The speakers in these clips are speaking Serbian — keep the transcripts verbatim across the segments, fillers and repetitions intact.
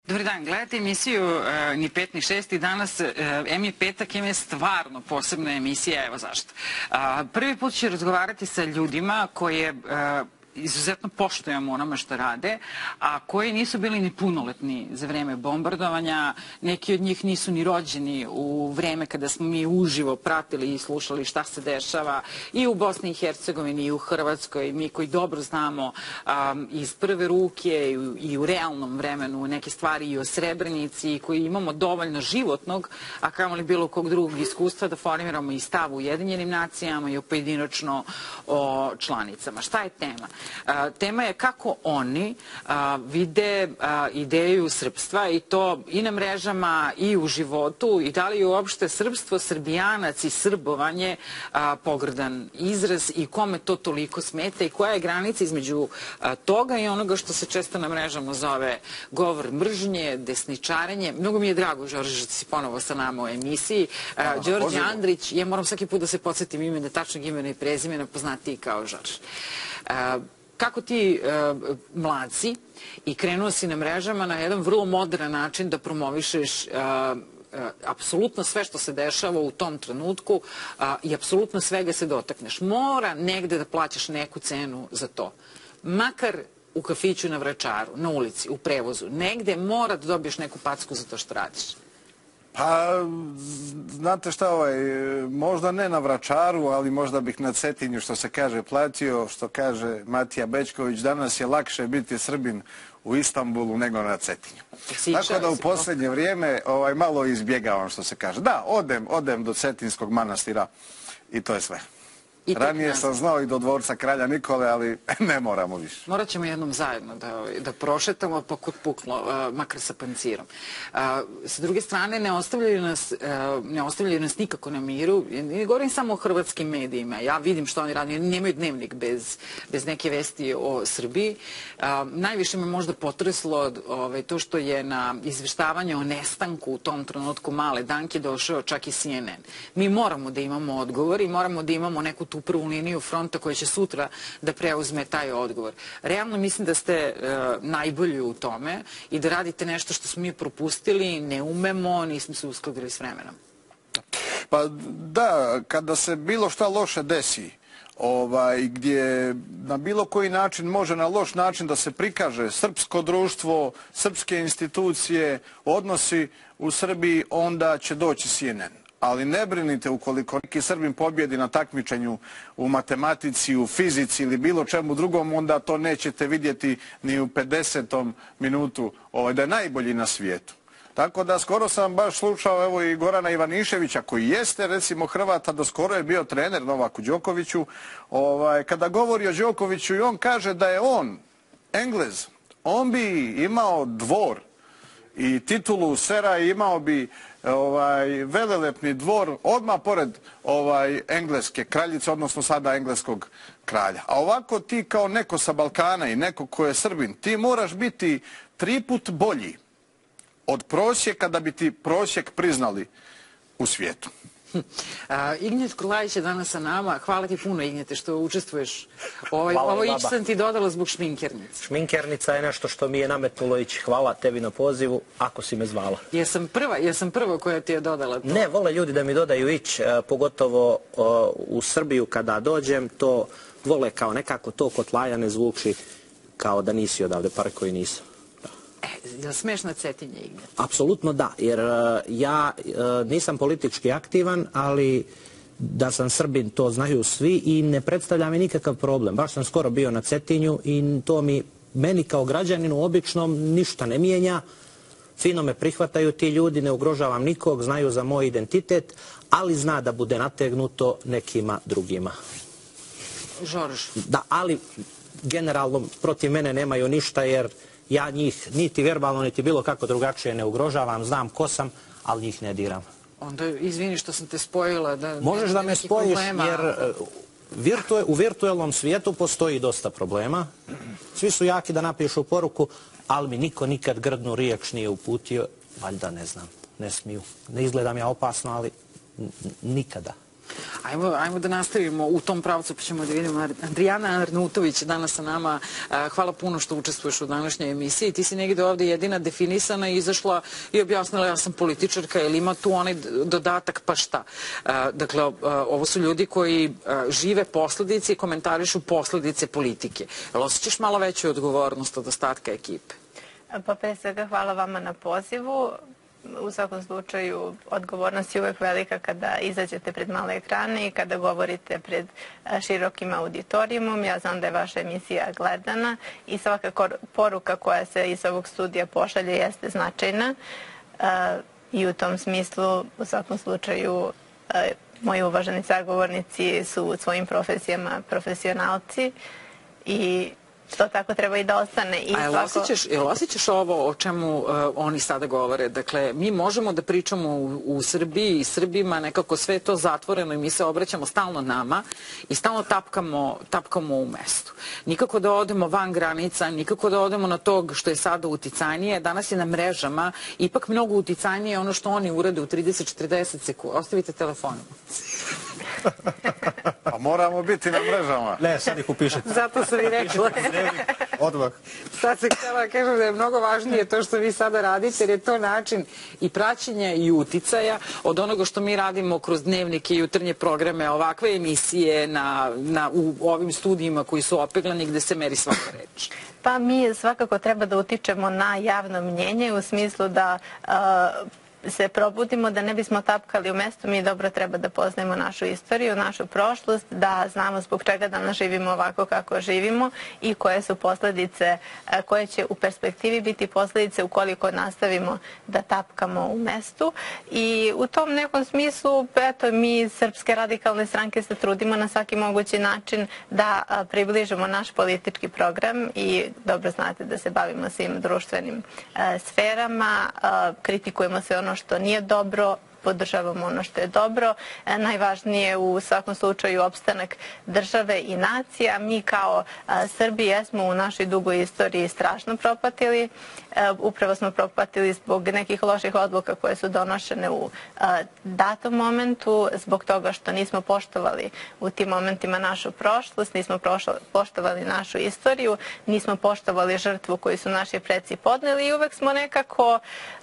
Dobar dan, gledate emisiju uh, Ni pet ni šest i danas uh, em je petak, em je stvarno posebna emisija, evo zašto. Uh, prvi put ću razgovarati sa ljudima koje uh, izuzetno poštujemo onome što rade, a koji nisu bili ni punoletni za vreme bombardovanja. Neki od njih nisu ni rođeni u vreme kada smo mi uživo pratili i slušali šta se dešava i u Bosni i Hercegovini i u Hrvatskoj. Mi koji dobro znamo um, iz prve ruke i u, i u realnom vremenu neke stvari i o Srebrenici, i koji imamo dovoljno životnog, a kamoli bilo kog drugog iskustva da formiramo i stav u Ujedinjenim nacijama i o pojedinačno o članicama. Šta je tema? A, tema je kako oni a, vide a, ideju srpstva, i to i na mrežama i u životu, i da li je uopšte srpstvo, srbijanac i srbovanje a, pogrdan izraz i kome to toliko smeta i koja je granica između a, toga i onoga što se često na mrežama zove govor mržnje, desničarenje. Mnogo mi je drago, Đorđe, što si ponovo sa nama u emisiji. A, Đorđe Andrić, ja moram svaki put da se podsjetim imena, tačnog imena i prezimena, poznatiji kao Žorž. A, Kako ti uh, mladci, i krenuo si na mrežama na jedan vrlo modern način da promovišeš uh, uh, apsolutno sve što se dešava u tom trenutku uh, i apsolutno svega se dotakneš. Mora negde da plaćaš neku cenu za to. Makar u kafiću, na Vračaru, na ulici, u prevozu. Negde mora da dobiješ neku packu za to što radiš. Pa, znate šta, ovaj, možda ne na Vračaru, ali možda bih na Cetinju, što se kaže, platio, što kaže Matija Bećković, danas je lakše biti Srbin u Istanbulu nego na Cetinju. Tako da u posljednje vrijeme ovaj, malo izbjegavam, što se kaže. Da, odem, odem do Cetinskog manastira i to je sve. Ranije sam znao i do dvorca kralja Nikole, ali ne moramo više. Morat ćemo jednom zajedno da, da prošetamo pa kod puklo, uh, makar sa pancirom. Uh, sa druge strane, ne ostavljaju nas, uh, ne ostavljaju nas nikako na miru. Ne govorim samo o hrvatskim medijima. Ja vidim što oni radi. Oni nemaju dnevnik bez, bez neke vesti o Srbiji. Uh, najviše me možda potreslo ovaj, to što je na izveštavanje o nestanku u tom trenutku Male Danke došao čak i C N N. Mi moramo da imamo odgovor i moramo da imamo neku tu prvu liniju fronta koja će sutra da preuzme taj odgovor. Realno mislim da ste e, najbolji u tome i da radite nešto što smo mi propustili, ne umemo, nismo se uskladili s vremenom. Pa da, kada se bilo šta loše desi, ovaj, gdje na bilo koji način može na loš način da se prikaže srpsko društvo, srpske institucije, odnosi u Srbiji, onda će doći C N N. Ali ne brinite, ukoliko neki Srbin pobjedi na takmičenju u matematici, u fizici ili bilo čemu drugom, onda to nećete vidjeti ni u pedesetom minutu ovaj, da je najbolji na svijetu. Tako da skoro sam baš slušao evo i Gorana Ivaniševića, koji jeste recimo Hrvata, do skoro je bio trener Novaku Đokoviću. Ovaj, kada govori o Đokoviću i on kaže da je on Englez, on bi imao dvor i titulu sera, imao bi ovaj, velelepni dvor odmah pored ovaj, engleske kraljice, odnosno sada engleskog kralja. A ovako ti kao neko sa Balkana i neko ko je Srbin, ti moraš biti tri put bolji od prosjeka da bi ti prosjek priznali u svijetu. Uh, Ignjet Krlajić je danas sa nama. Hvala ti puno, Ignjete, što učestvuješ. Ovaj, ovo ići sam ti dodala zbog šminkernice. Šminkernica je nešto što mi je nametnulo ići. Hvala tebi na pozivu, ako si me zvala. Jesam prva, jesam prva koja ti je dodala to. Ne, vole ljudi da mi dodaju ići, pogotovo o, u Srbiju kada dođem, to vole kao nekako to kod Laja ne zvuči kao da nisi odavde, par koji nisam. Je li smeš na Cetinje, Ignjet? Apsolutno da, jer uh, ja uh, nisam politički aktivan, ali da sam Srbin to znaju svi i ne predstavlja mi nikakav problem. Baš sam skoro bio na Cetinju i to mi, meni kao građaninu običnom ništa ne mijenja. Fino me prihvataju ti ljudi, ne ugrožavam nikog, znaju za moj identitet, ali zna da bude nategnuto nekima drugima. Žorž. Da, ali generalno protiv mene nemaju ništa jer ja njih niti verbalno, niti bilo kako drugačije ne ugrožavam, znam ko sam, ali njih ne diram. Onda izvini što sam te spojila. Da možeš da me spojiš problema. Jer virtu, u virtualnom svijetu postoji dosta problema. Svi su jaki da napišu poruku, ali mi niko nikad grdnu riječ nije uputio. Valjda ne znam, ne smiju. Ne izgledam ja opasno, ali nikada. Ajmo, ajmo da nastavimo u tom pravcu, pa ćemo da vidimo. Adrijana Arnautović je danas sa nama. Hvala puno što učestvuješ u današnjoj emisiji. Ti si negde ovde jedina definisana i izašla i objasnila ja sam političarka, ili ima tu onaj dodatak pa šta. Dakle, ovo su ljudi koji žive posledice i komentarišu posledice politike. Jel osjećaš malo veću odgovornost od ostatka ekipe? Pa pre svega hvala vama na pozivu. U svakom slučaju, odgovornost je uvek velika kada izađete pred male ekrane i kada govorite pred širokim auditorijumom. Ja znam da je vaša emisija gledana i svaka poruka koja se iz ovog studija pošalje jeste značajna. I u tom smislu, u svakom slučaju, moji uvaženi sagovornici su u svojim profesijama profesionalci i to tako treba i da ostane. A jel osjećaš, jel osjećaš ovo o čemu uh, oni sada govore? Dakle, mi možemo da pričamo u, u Srbiji i Srbima, nekako sve je to zatvoreno i mi se obraćamo stalno nama i stalno tapkamo, tapkamo u mestu. Nikako da odemo van granica, nikako da odemo na tog što je sada uticajnije. Danas je na mrežama ipak mnogo uticajnije ono što oni urade u trideset do četrdeset sekundi. Ostavite telefonom. Pa moramo biti na mrežama. Ne, sad ih upišete. Zato sam i rekla. Odmah. Sad se htjela kažem da je mnogo važnije to što vi sada radite, jer je to način i praćenja i uticaja od onoga što mi radimo kroz dnevnike i jutarnje programe, ovakve emisije na, na, u ovim studijima koji su opeglani gde se meri svaka reč. Pa mi svakako treba da utičemo na javno mnjenje u smislu da uh, se probudimo, da ne bismo tapkali u mestu. Mi dobro treba da poznajemo našu istoriju, našu prošlost, da znamo zbog čega danas živimo ovako kako živimo i koje su posledice, koje će u perspektivi biti posledice ukoliko nastavimo da tapkamo u mestu. I u tom nekom smislu, eto, mi iz Srpske radikalne stranke se trudimo na svaki mogući način da približimo naš politički program i dobro znate da se bavimo svim društvenim sferama, kritikujemo se ono što nije dobro, podržavamo ono što je dobro. Najvažnije u svakom slučaju opstanak države i nacija. Mi kao Srbi jesmo u našoj dugoj istoriji strašno propatili. Upravo smo propatili zbog nekih loših odluka koje su donošene u datom momentu, zbog toga što nismo poštovali u tim momentima našu prošlost, nismo poštovali našu istoriju, nismo poštovali žrtvu koju su naši preci podneli i uvek smo nekako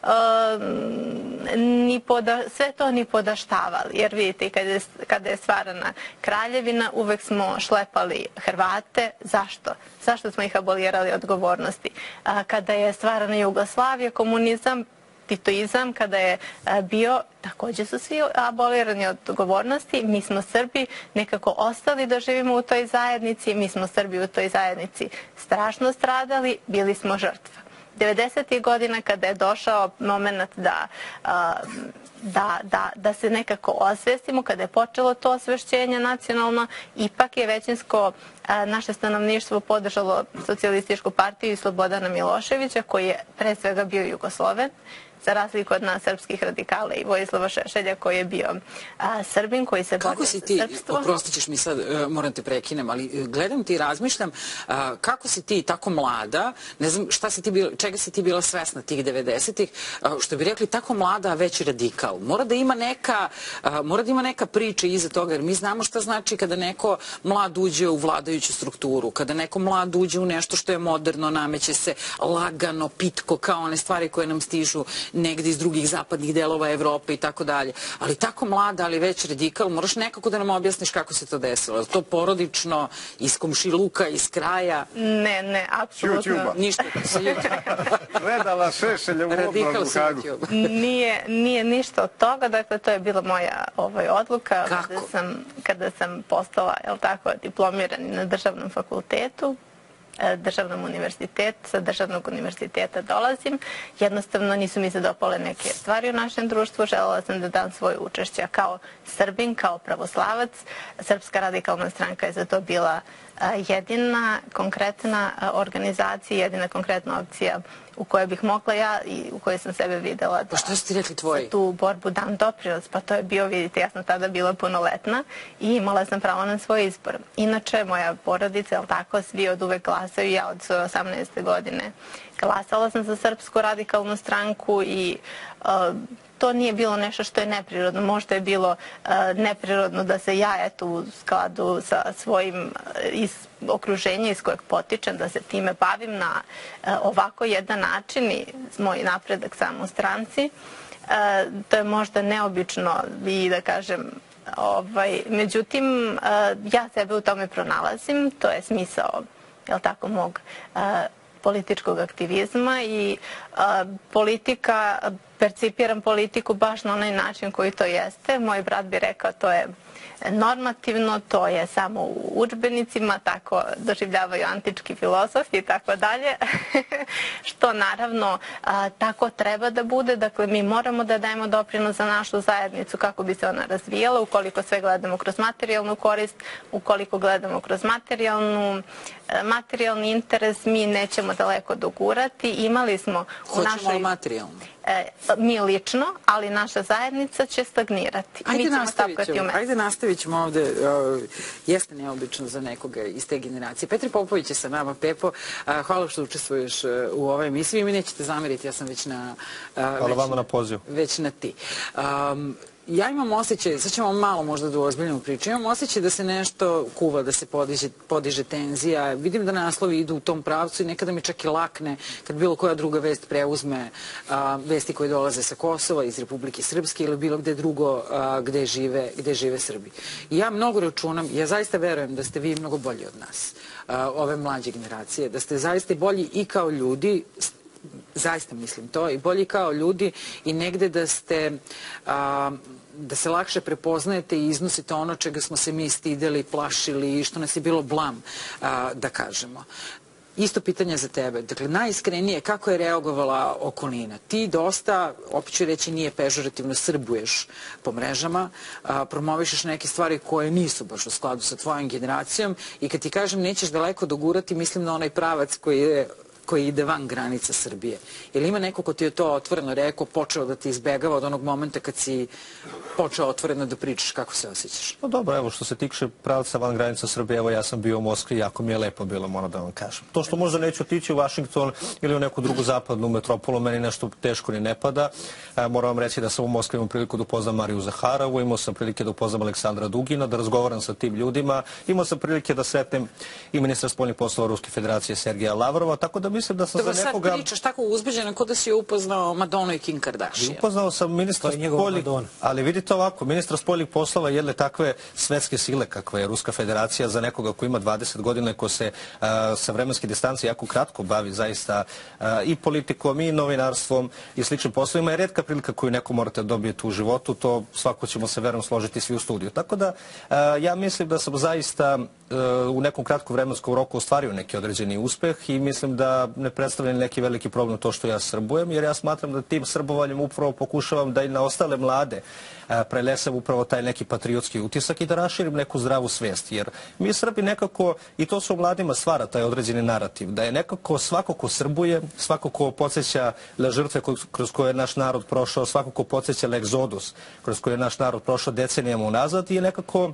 ni poda, sve to ni podaštavali. Jer vidite, kada je, kada je stvarana kraljevina, uvek smo šlepali Hrvate. Zašto? Zašto smo ih abolirali odgovornosti? Kada je stvarana Jugoslavija, komunizam, titoizam, kada je bio, također su svi abolirani od odgovornosti. Mi smo Srbi nekako ostali da živimo u toj zajednici, mi smo Srbi u toj zajednici strašno stradali, bili smo žrtva. devedesetih godina kada je došao moment da, da, da, da se nekako osvestimo, kada je počelo to osvešćenje nacionalno, ipak je većinsko naše stanovništvo podržalo Socijalističku partiju i Slobodana Miloševića, koji je pre svega bio Jugosloven, za razliku od nas srpskih radikala i Vojislava Šešelja koji je bio a, Srbin, koji se borio za srpstvo. Kako si ti, oprostit ćeš mi sad, moram te prekinem, ali gledam ti i razmišljam, a, kako si ti tako mlada, ne znam šta si ti bila, čega si ti bila svesna tih devedesetih, što bi rekli tako mlada, a već radikal. Mora da ima neka, a, mora da ima neka priča iza toga, jer mi znamo šta znači kada neko mlad uđe u vladajuću strukturu, kada neko mlad uđe u nešto što je moderno, nameće se lagano, pitko, kao one stvari koje nam stižu negde iz drugih zapadnih delova Evrope i tako dalje. Ali tako mlada, ali već radikal, moraš nekako da nam objasniš kako se to desilo. Je to porodično, iz komšiluka, iz kraja? Ne, ne, apsolutno. Ništa sa YouTube. Gledala Šešelja u radikal sa YouTube. Nije, nije ništa od toga, dakle to je bila moja ovaj, odluka. Kako? Kada sam, kada sam postala, jel tako, diplomirani na državnom fakultetu, državnom univerzitetu, sa državnog univerziteta dolazim. Jednostavno nisu mi se dopale neke stvari u našem društvu. Želela sam da dam svoje učešće kao Srbin, kao pravoslavac. Srpska radikalna stranka je za to bila jedina konkretna organizacija, jedina konkretna opcija u kojoj bih mogla ja i u kojoj sam sebe videla da pa što ste rekli tvoji? za tu borbu dam doprinos. Pa to je bio, vidite, ja sam tada bila punoletna i imala sam pravo na svoj izbor. Inače, moja porodica, jel tako, svi od uvek glasaju, ja od svoje osamnaeste godine glasala sam za Srpsku radikalnu stranku i to nije bilo nešto što je neprirodno. Možda je bilo neprirodno da se ja, eto, u skladu sa svojim iz okruženja iz kojeg potičem, da se time bavim na ovako jedan način i moj napredak samo u stranci. To je možda neobično i da kažem, ovaj, međutim, ja sebe u tome pronalazim, to je smisao, jel tako, mog političkog aktivizma i politika, percipiram politiku baš na onaj način koji to jeste. Moj brat bi rekao to je normativno, to je samo u udžbenicima, tako doživljavaju antički filozofi i tako dalje, što naravno tako treba da bude. Dakle, mi moramo da dajemo doprinos za našu zajednicu kako bi se ona razvijala, ukoliko sve gledamo kroz materijalnu korist, ukoliko gledamo kroz materijalnu, materijalni interes, mi nećemo daleko dogurati. Imali smo u našoj... Hoćemo materijalno? Mi lično, ali naša zajednica će stagnirati. Ajde nastavit ćemo, ajde nastavit ćemo ovde, jeste neobično za nekoga iz te generacije. Petri Popović je sa nama. Pepo, hvala što učestvuješ u ovoj emisiji. Mi nećete zameriti, ja sam već na... Hvala vama na pozivu. Već na ti. Ja imam osjećaj, sad ćemo malo možda da ozbiljno priču, imam osjećaj da se nešto kuva, da se podiže, podiže tenzija. Vidim da naslovi idu u tom pravcu i nekada mi čak i lakne kad bilo koja druga vest preuzme a, vesti koje dolaze sa Kosova, iz Republike Srpske ili bilo gde drugo a, gde, žive, gde žive Srbi. I ja mnogo računam, ja zaista verujem da ste vi mnogo bolji od nas, a, ove mlađe generacije, da ste zaista bolji i kao ljudi, zaista mislim to, i bolji kao ljudi i negde da ste, a, da se lakše prepoznajete i iznosite ono čega smo se mi stideli, plašili i što nas je bilo blam, a, da kažemo. Isto pitanje za tebe. Dakle, najiskrenije, kako je reagovala okolina? Ti dosta, opet ću reći, nije pežorativno, srbuješ po mrežama, a, promovišeš neke stvari koje nisu baš u skladu sa tvojom generacijom i kad ti kažem nećeš daleko dogurati, mislim na onaj pravac koji je koji ide van granica Srbije. Je li ima neko ko ti je to otvoreno rekao, počeo da ti izbegava od onog momenta kad si počeo otvoreno da pričaš, kako se osjećaš? No dobro, evo, što se tiče pravca van granica Srbije, evo ja sam bio u Moskvi, jako mi je lepo bilo, moram da vam kažem. To što možda neću otići u Vašington ili u neku drugu zapadnu metropolu, meni nešto teško ni ne pada. E, moram vam reći da sam u Moskvi imao priliku da upoznam Mariju Zaharovu, imao sam prilike da upoznam Aleksandra Dugina, da razgovaram sa tim ljudima, imao sam prilike da sretnem i ministra spoljnih poslova Ruske federacije Sergeja Lavrova, tako da mislim da sam Dobro, za nekoga... sad pričaš tako uzbeđeno kod da si upoznao Madonu i Kim Kardashian. Upoznao sam ministra spoljnih... Ali vidite ovako, ministra spoljnih poslova jedne takve svetske sile kakva je Ruska federacija za nekoga ko ima dvadeset godina i ko se uh, sa vremenske distancije jako kratko bavi zaista uh, i politikom i novinarstvom i sličnim poslovima je retka prilika koju neko morate dobijeti u životu. To svako ćemo se verujem složiti svi u studiju. Tako da uh, ja mislim da sam zaista uh, u nekom kratkom vremenskom roku ostvario neki određeni uspeh i mislim da ne predstavlja neki veliki problem to što ja srbujem, jer ja smatram da tim srbovanjem upravo pokušavam da i na ostale mlade prelesem upravo taj neki patriotski utisak i da raširim neku zdravu svest. Jer mi Srbi nekako, i to se u mladima stvara taj određeni narativ, da je nekako svako ko srbuje, svako ko podsjeća na žrtve kroz koje je naš narod prošao, svako ko podsjeća na egzodus kroz koje je naš narod prošao decenijama unazad i nekako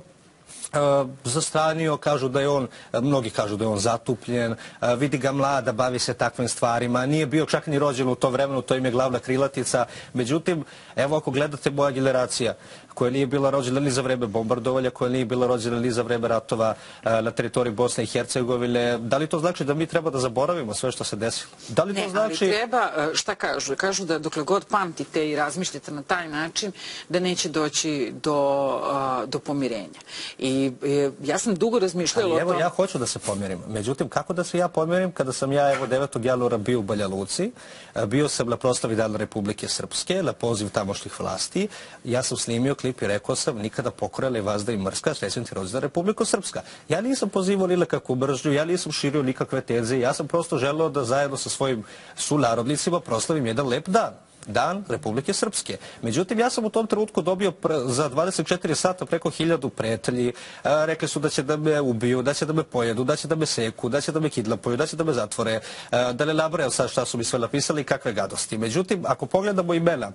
zastranio, kažu da je on, mnogi kažu da je on zatupljen, vidi ga mlada, bavi se takvim stvarima, nije bio čak ni rođen u to vremenu, to im je glavna krilatica. Međutim, evo ako gledate moja generacija, koja nije bila rođena ni za vreme bombardovanja, koja nije bila rođena ni za vreme ratova na teritoriji Bosne i Hercegovine, da li to znači da mi treba da zaboravimo sve što se desilo? Da li to ne, znači... ali treba, šta kažu? Kažu da dokle god pamtite i razmišljate na taj način, da neće doći do, do pomirenja. I ja sam dugo razmišljala o tom... Evo, ja hoću da se pomirim. Međutim, kako da se ja pomirim kada sam ja, evo, devetog januara bio u Banja Luci, bio sam na proslavi Dana Republike Srpske, na poziv tamošnjih vlasti, ja sam snimio klip i rekao sam nikada pokorela i vazda i mrska, srećan ti rođendan Republika Srpska. Ja nisam pozivao ni nekakvu mržnju, ja nisam širio nikakve tenzije, ja sam prosto želeo da zajedno sa svojim sunarodnicima proslavim jedan lep dan. Dan Republike Srpske. Međutim, ja sam u tom trenutku dobio za dvadeset četiri sata preko hiljadu pretelji. Rekli su da će da me ubiju, da će da me pojedu, da će da me seku, da će da me kidnapuju, da će da me zatvore, da ne nabrajam sad šta su mi sve napisali i kakve gadosti. Međutim, ako pogledamo imena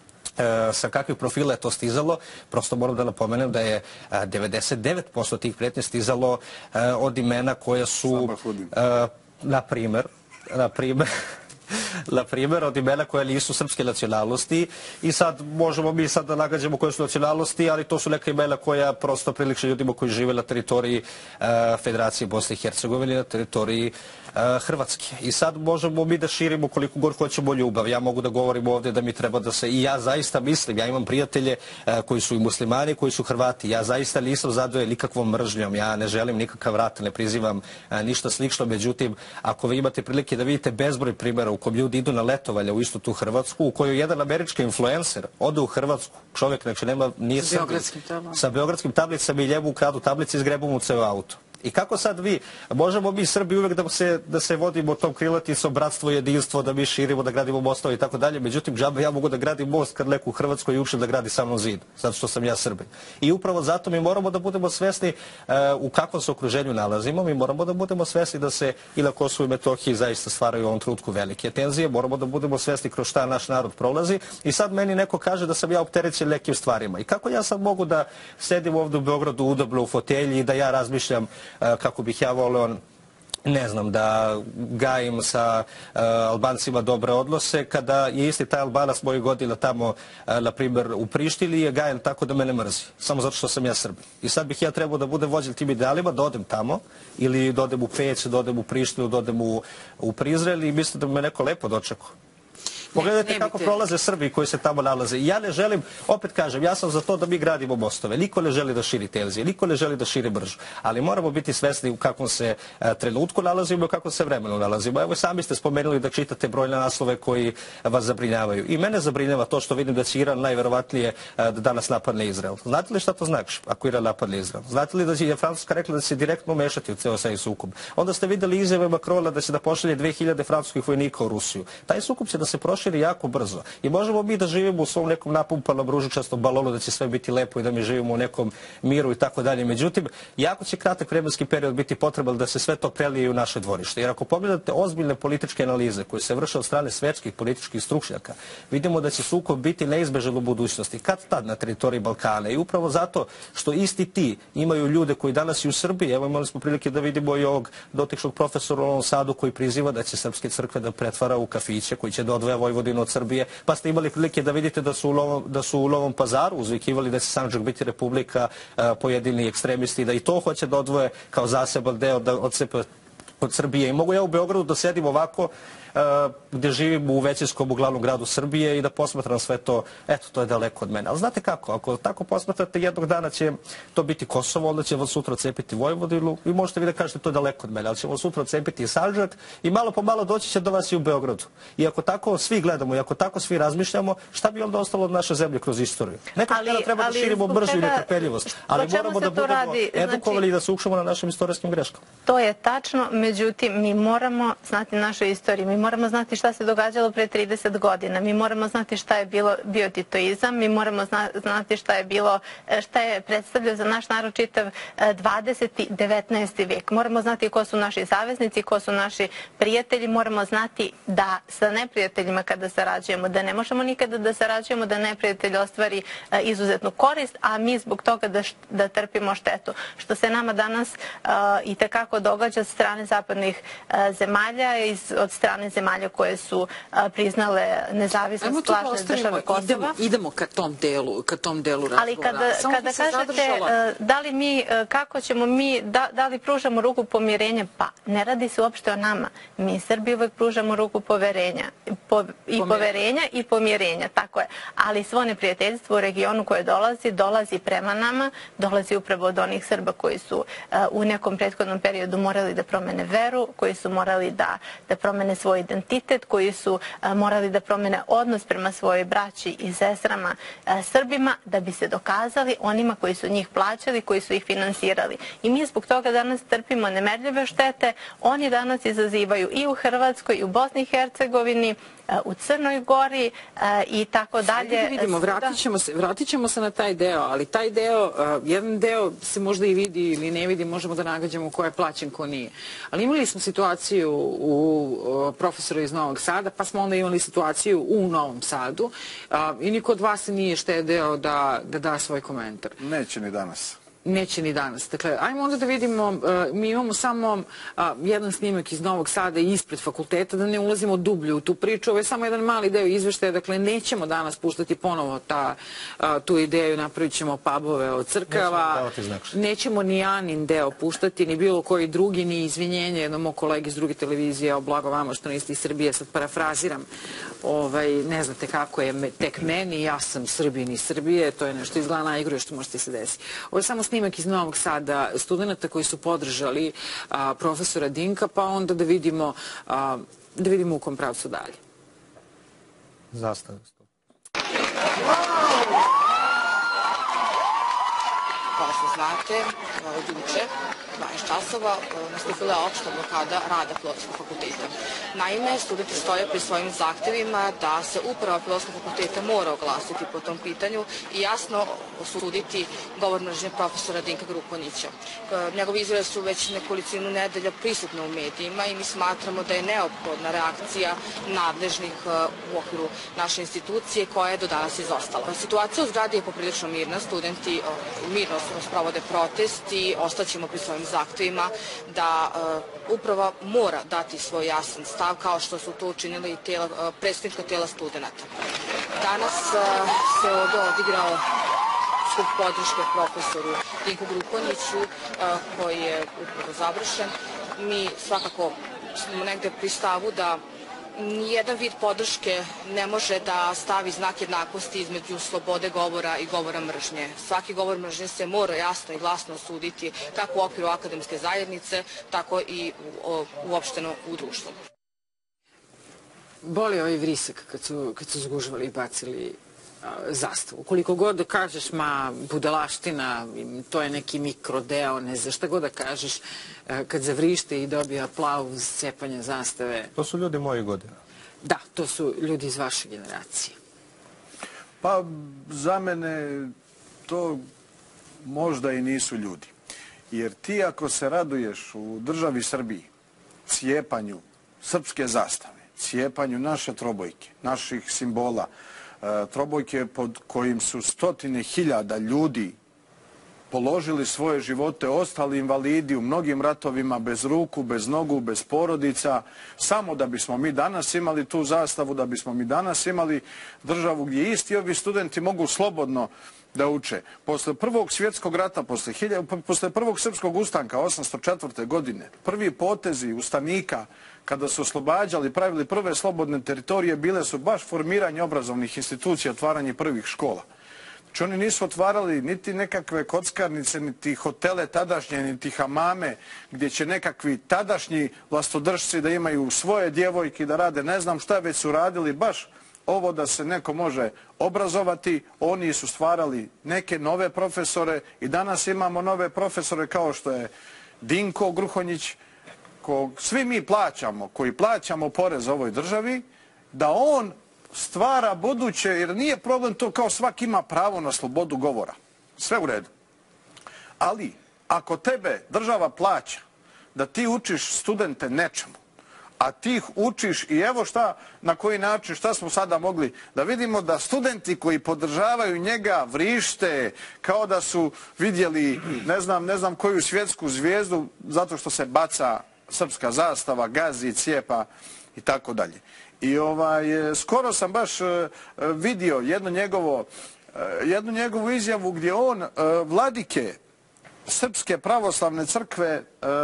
sa kakvih profila je to stizalo, prosto moram da napomenem da je devedeset devet posto tih pretnji stizalo od imena koja su, na primer, na primer, na primjer, od imena koja nisu srpske nacionalnosti i sad možemo mi sad da nagađamo koje su nacionalnosti, ali to su neka imena koja prosto priliče ljudima koji žive na teritoriji uh, Federacije Bosne i Hercegovine, na teritoriji uh, Hrvatske. I sad možemo mi da širimo koliko god hoćemo ljubav. Ja mogu da govorim ovdje da mi treba da se, i ja zaista mislim, ja imam prijatelje uh, koji su i muslimani, koji su Hrvati. Ja zaista nisam zadovoljan nikakvom mržnjom, ja ne želim nikakav rat, ne prizivam uh, ništa slično, međutim, ako vi imate prilike da vidite bezbroj primjera u kojem ljudi idu na letovanje u istu tu Hrvatsku, u kojoj jedan američki influencer ode u Hrvatsku, čovjek, znači nema, nije sa beogradskim tablicama, sa beogradskim tablicama i njemu ukradu tablice i zgrebu mu ceo auto. I kako sad vi, možemo mi Srbi uvek da se, da se vodimo tom krilaticom bratstvo, jedinstvo, da mi širimo, da gradimo mostove i tako dalje, međutim, džabe ja mogu da gradim most kad neko u Hrvatskoj i učim da gradi sa mnom zid, zato što sam ja Srbin. I upravo zato mi moramo da budemo svesni uh, u kakvom se okruženju nalazimo, mi moramo da budemo svesni da se i na Kosovu i Metohiji zaista stvaraju u ovom trenutku velike tenzije, moramo da budemo svesni kroz šta naš narod prolazi i sad meni neko kaže da sam ja opterećen nekim stvarima. I kako ja sad mogu da sedim ovdje u Beogradu udobno u fotelji i da ja razmišljam kako bih ja voleo, ne znam, da gajim sa uh, Albancima dobre odnose, kada je isti taj Albanac mojih godina tamo, uh, na primjer, u Prištini, je gajen tako da mene mrzi, samo zato što sam ja Srbin. I sad bih ja trebao da budem vođen tim idealima, da odem tamo, ili da odem u Peć, da odem u Prištinu, da odem u, u Prizren i mislim da bi me neko lepo dočekao. Pogledajte ne, ne kako prolaze Srbi koji se tamo nalaze. I ja ne želim, opet kažem, ja sam za to da mi gradimo mostove. Niko ne želi da širi tenzije, niko ne želi da širi mržnju. Ali moramo biti svesni u kakvom se a, trenutku nalazimo i u kakvom se vremenu nalazimo. Evo sami ste spomenuli da čitate brojne naslove koji vas zabrinjavaju. I mene zabrinjava to što vidim da će Iran najverovatnije a, da danas napadne Izrael. Znate li šta to znači ako Iran napadne Izrael? Znate li da je Francuska rekla da će direktno umešati u ceo taj sukob? Onda ste videli izjave Makrona da će da pošalje dve hiljade francuskih vojnika u Rusiju. Taj sukob će da se proširi jako brzo. I možemo mi da živimo u svom nekom napumpanom ružičastom balonu, da će sve biti lepo i da mi živimo u nekom miru i tako dalje. Međutim, jako će kratak vremenski period biti potreban da se sve to prelije u naše dvorište. Jer ako pogledate ozbiljne političke analize koje se vrše od strane svetskih političkih stručnjaka, vidimo da će sukob biti neizbežan u budućnosti. Kad tad na teritoriji Balkana. I upravo zato što isti ti imaju ljude koji danas i u Srbiji, evo imali smo prilike da vidimo i ovog dotičnog profesora u Novom Sadu koji priziva da će srpske crkve da pretvara u kafiće, koji će da odvoja Vojvodinu od Srbije, pa ste imali prilike da vidite da su u Novom, da su u Novom Pazaru uzvikivali da će Sandžak biti republika, a, pojedini ekstremisti, da i to hoće da odvoje kao zaseban deo da odsepe od Srbije. I mogu ja u Beogradu da sedim ovako, Uh, gdje živim u većinskom, u glavnom gradu Srbije i da posmatram sve to, eto, to je daleko od mene. Ali znate kako, ako tako posmatrate, jednog dana će to biti Kosovo, onda će vam sutra odcepiti Vojvodinu i možete vi da kažete to je daleko od mene, ali će vam sutra odcepiti i Sandžak i malo po malo doći će do vas i u Beogradu. I ako tako svi gledamo i ako tako svi razmišljamo, šta bi onda ostalo od naše zemlje kroz istoriju? Nekad kada treba da širimo mržnju i netrpeljivost, ali moramo da budemo radi, edukovali znači, i da se učimo na našim istorijskim greškama. To je tačno, međutim, mi moramo znati našu istoriju, mi moramo znati šta se događalo pre trideset godina, mi moramo znati šta je bilo, bio titoizam, mi moramo zna, znati šta je bilo, šta je predstavljao za naš narod čitav dvadeseti, devetnaesti vek. Moramo znati ko su naši saveznici, ko su naši prijatelji, moramo znati da sa neprijateljima kada sarađujemo, da ne možemo nikada da sarađujemo, da neprijatelj ostvari izuzetnu korist, a mi zbog toga da, da trpimo štetu. Što se nama danas uh, i tekako događa od strane zapadnih uh, zemalja i od strane zemalja koje su a, priznale nezavisnost plašne države Kosova. Idemo, idemo ka tom delu, ka tom delu razgovora. Ali kada, kada kažete a, da li mi, a, kako ćemo mi, da, da li pružamo ruku pomirenja, pa ne radi se uopšte o nama. Mi Srbi uvek pružamo ruku poverenja. Po, I poverenja i pomirenja, tako je. Ali svo neprijateljstvo u regionu koje dolazi, dolazi prema nama, dolazi upravo od onih Srba koji su a, u nekom prethodnom periodu morali da promene veru, koji su morali da, da promene svoj identitet, koji su a, morali da promene odnos prema svojoj braći i sestrama a, Srbima, da bi se dokazali onima koji su njih plaćali, koji su ih finansirali. I mi zbog toga danas trpimo nemerljive štete. Oni danas izazivaju i u Hrvatskoj, i u Bosni i Hercegovini, u Crnoj Gori i tako dalje. Da vidimo, vratit ćemo, se, vratit ćemo se na taj deo, ali taj deo, jedan deo se možda i vidi ili ne vidi, možemo da nagađamo ko je plaćen, ko nije. Ali imali smo situaciju u profesoru iz Novog Sada, pa smo onda imali situaciju u Novom Sadu i niko od vas nije štedeo da, da da svoj komentar. Neće ni danas. neće ni danas. Dakle, ajmo onda da vidimo, mi imamo samo jedan snimak iz Novog Sada ispred fakulteta, da ne ulazimo dublje u tu priču. Ovo je samo jedan mali deo izveštaja, dakle, nećemo danas puštati ponovo tu ideju, napravit ćemo pubove od crkava. Nećemo ni Anin deo puštati, ni bilo koji drugi, ni izvinjenje jednom mog kolegi iz druge televizije, o blago vama što niste iz Srbije, sad parafraziram, ne znate kako je tek meni, ja sam Srbin iz Srbije, to je nešto izgleda najgore što možete se desiti. Ovo je samo snimak iz Novog Sada, studenta koji su podržali profesora Dinka, pa onda da vidimo da vidimo u kom pravcu dalje. Zastave. Kao što znate, juče, dvanaest časova, nastupila je opšta blokada rada Filozofskog fakulteta. Naime, studenti stoje pri svojim zahtevima da se uprava Filozofskog fakulteta mora oglasiti po tom pitanju i jasno osuditi govor mržnje profesora Dinka Gruponića. Njegove izjave su već nekolicinu nedelja prisutne u medijima i mi smatramo da je neophodna reakcija nadležnih u okviru naše institucije koja je do danas izostala. Situacija u zgradi je poprilično mirna, studenti mirno sprovode protest i ostaćemo pri svojim zahtevima da uprava mora dati svoj jasan stav kao što su to učinili i predstavnička tela studenta. Danas se ovdje odigrao skup podrške profesoru Dinku Gruponiću koji je upravo završen. Mi svakako smo negde pri stavu da nijedan vid podrške ne može da stavi znak jednakosti između slobode govora i govora mržnje. Svaki govor mržnje se mora jasno i glasno osuditi kako u okviru akademske zajednice, tako i uopšteno u društvu. Boli ovaj vrisak kad su zgužvali i bacili zastavu. Koliko god da kažeš, ma, budalaština, to je neki mikrodeo, ne znam šta god da kažeš, kad zavrište i dobije aplauz, cepanje zastave. To su ljudi mojih godina. Da, to su ljudi iz vaše generacije. Pa, za mene to možda i nisu ljudi. Jer ti ako se raduješ u državi Srbiji cijepanju srpske zastave, cijepanju naše trobojke, naših simbola, trobojke pod kojim su stotine hiljada ljudi položili svoje živote, ostali invalidi u mnogim ratovima, bez ruku, bez nogu, bez porodica, samo da bismo mi danas imali tu zastavu, da bismo mi danas imali državu gdje isti ovi studenti mogu slobodno da uče. Posle Prvog svjetskog rata, posle Prvog srpskog ustanka osamsto četvrte. godine, prvi potezi ustanika kada su oslobađali, pravili prve slobodne teritorije, bile su baš formiranje obrazovnih institucija, otvaranje prvih škola. Znači oni nisu otvarali niti nekakve kockarnice, niti hotele tadašnje, niti hamame, gdje će nekakvi tadašnji vlastodržci da imaju svoje djevojke, da rade ne znam šta, već su radili baš ovo da se neko može obrazovati. Oni su stvarali neke nove profesore i danas imamo nove profesore kao što je Dinko Gruhonjić, kog svi mi plaćamo, koji plaćamo porez ovoj državi, da on stvara buduće, jer nije problem to kao svaki ima pravo na slobodu govora. Sve u redu. Ali, ako tebe država plaća da ti učiš studente nečemu, a ti ih učiš i evo šta, na koji način, šta smo sada mogli da vidimo, da studenti koji podržavaju njega vrište kao da su vidjeli ne znam, ne znam koju svjetsku zvijezdu zato što se baca srpska zastava, gazi, cijepa i tako dalje. I ovaj, skoro sam baš vidio jednu njegovo, jednu njegovu izjavu gdje on vladike Srpske pravoslavne crkve,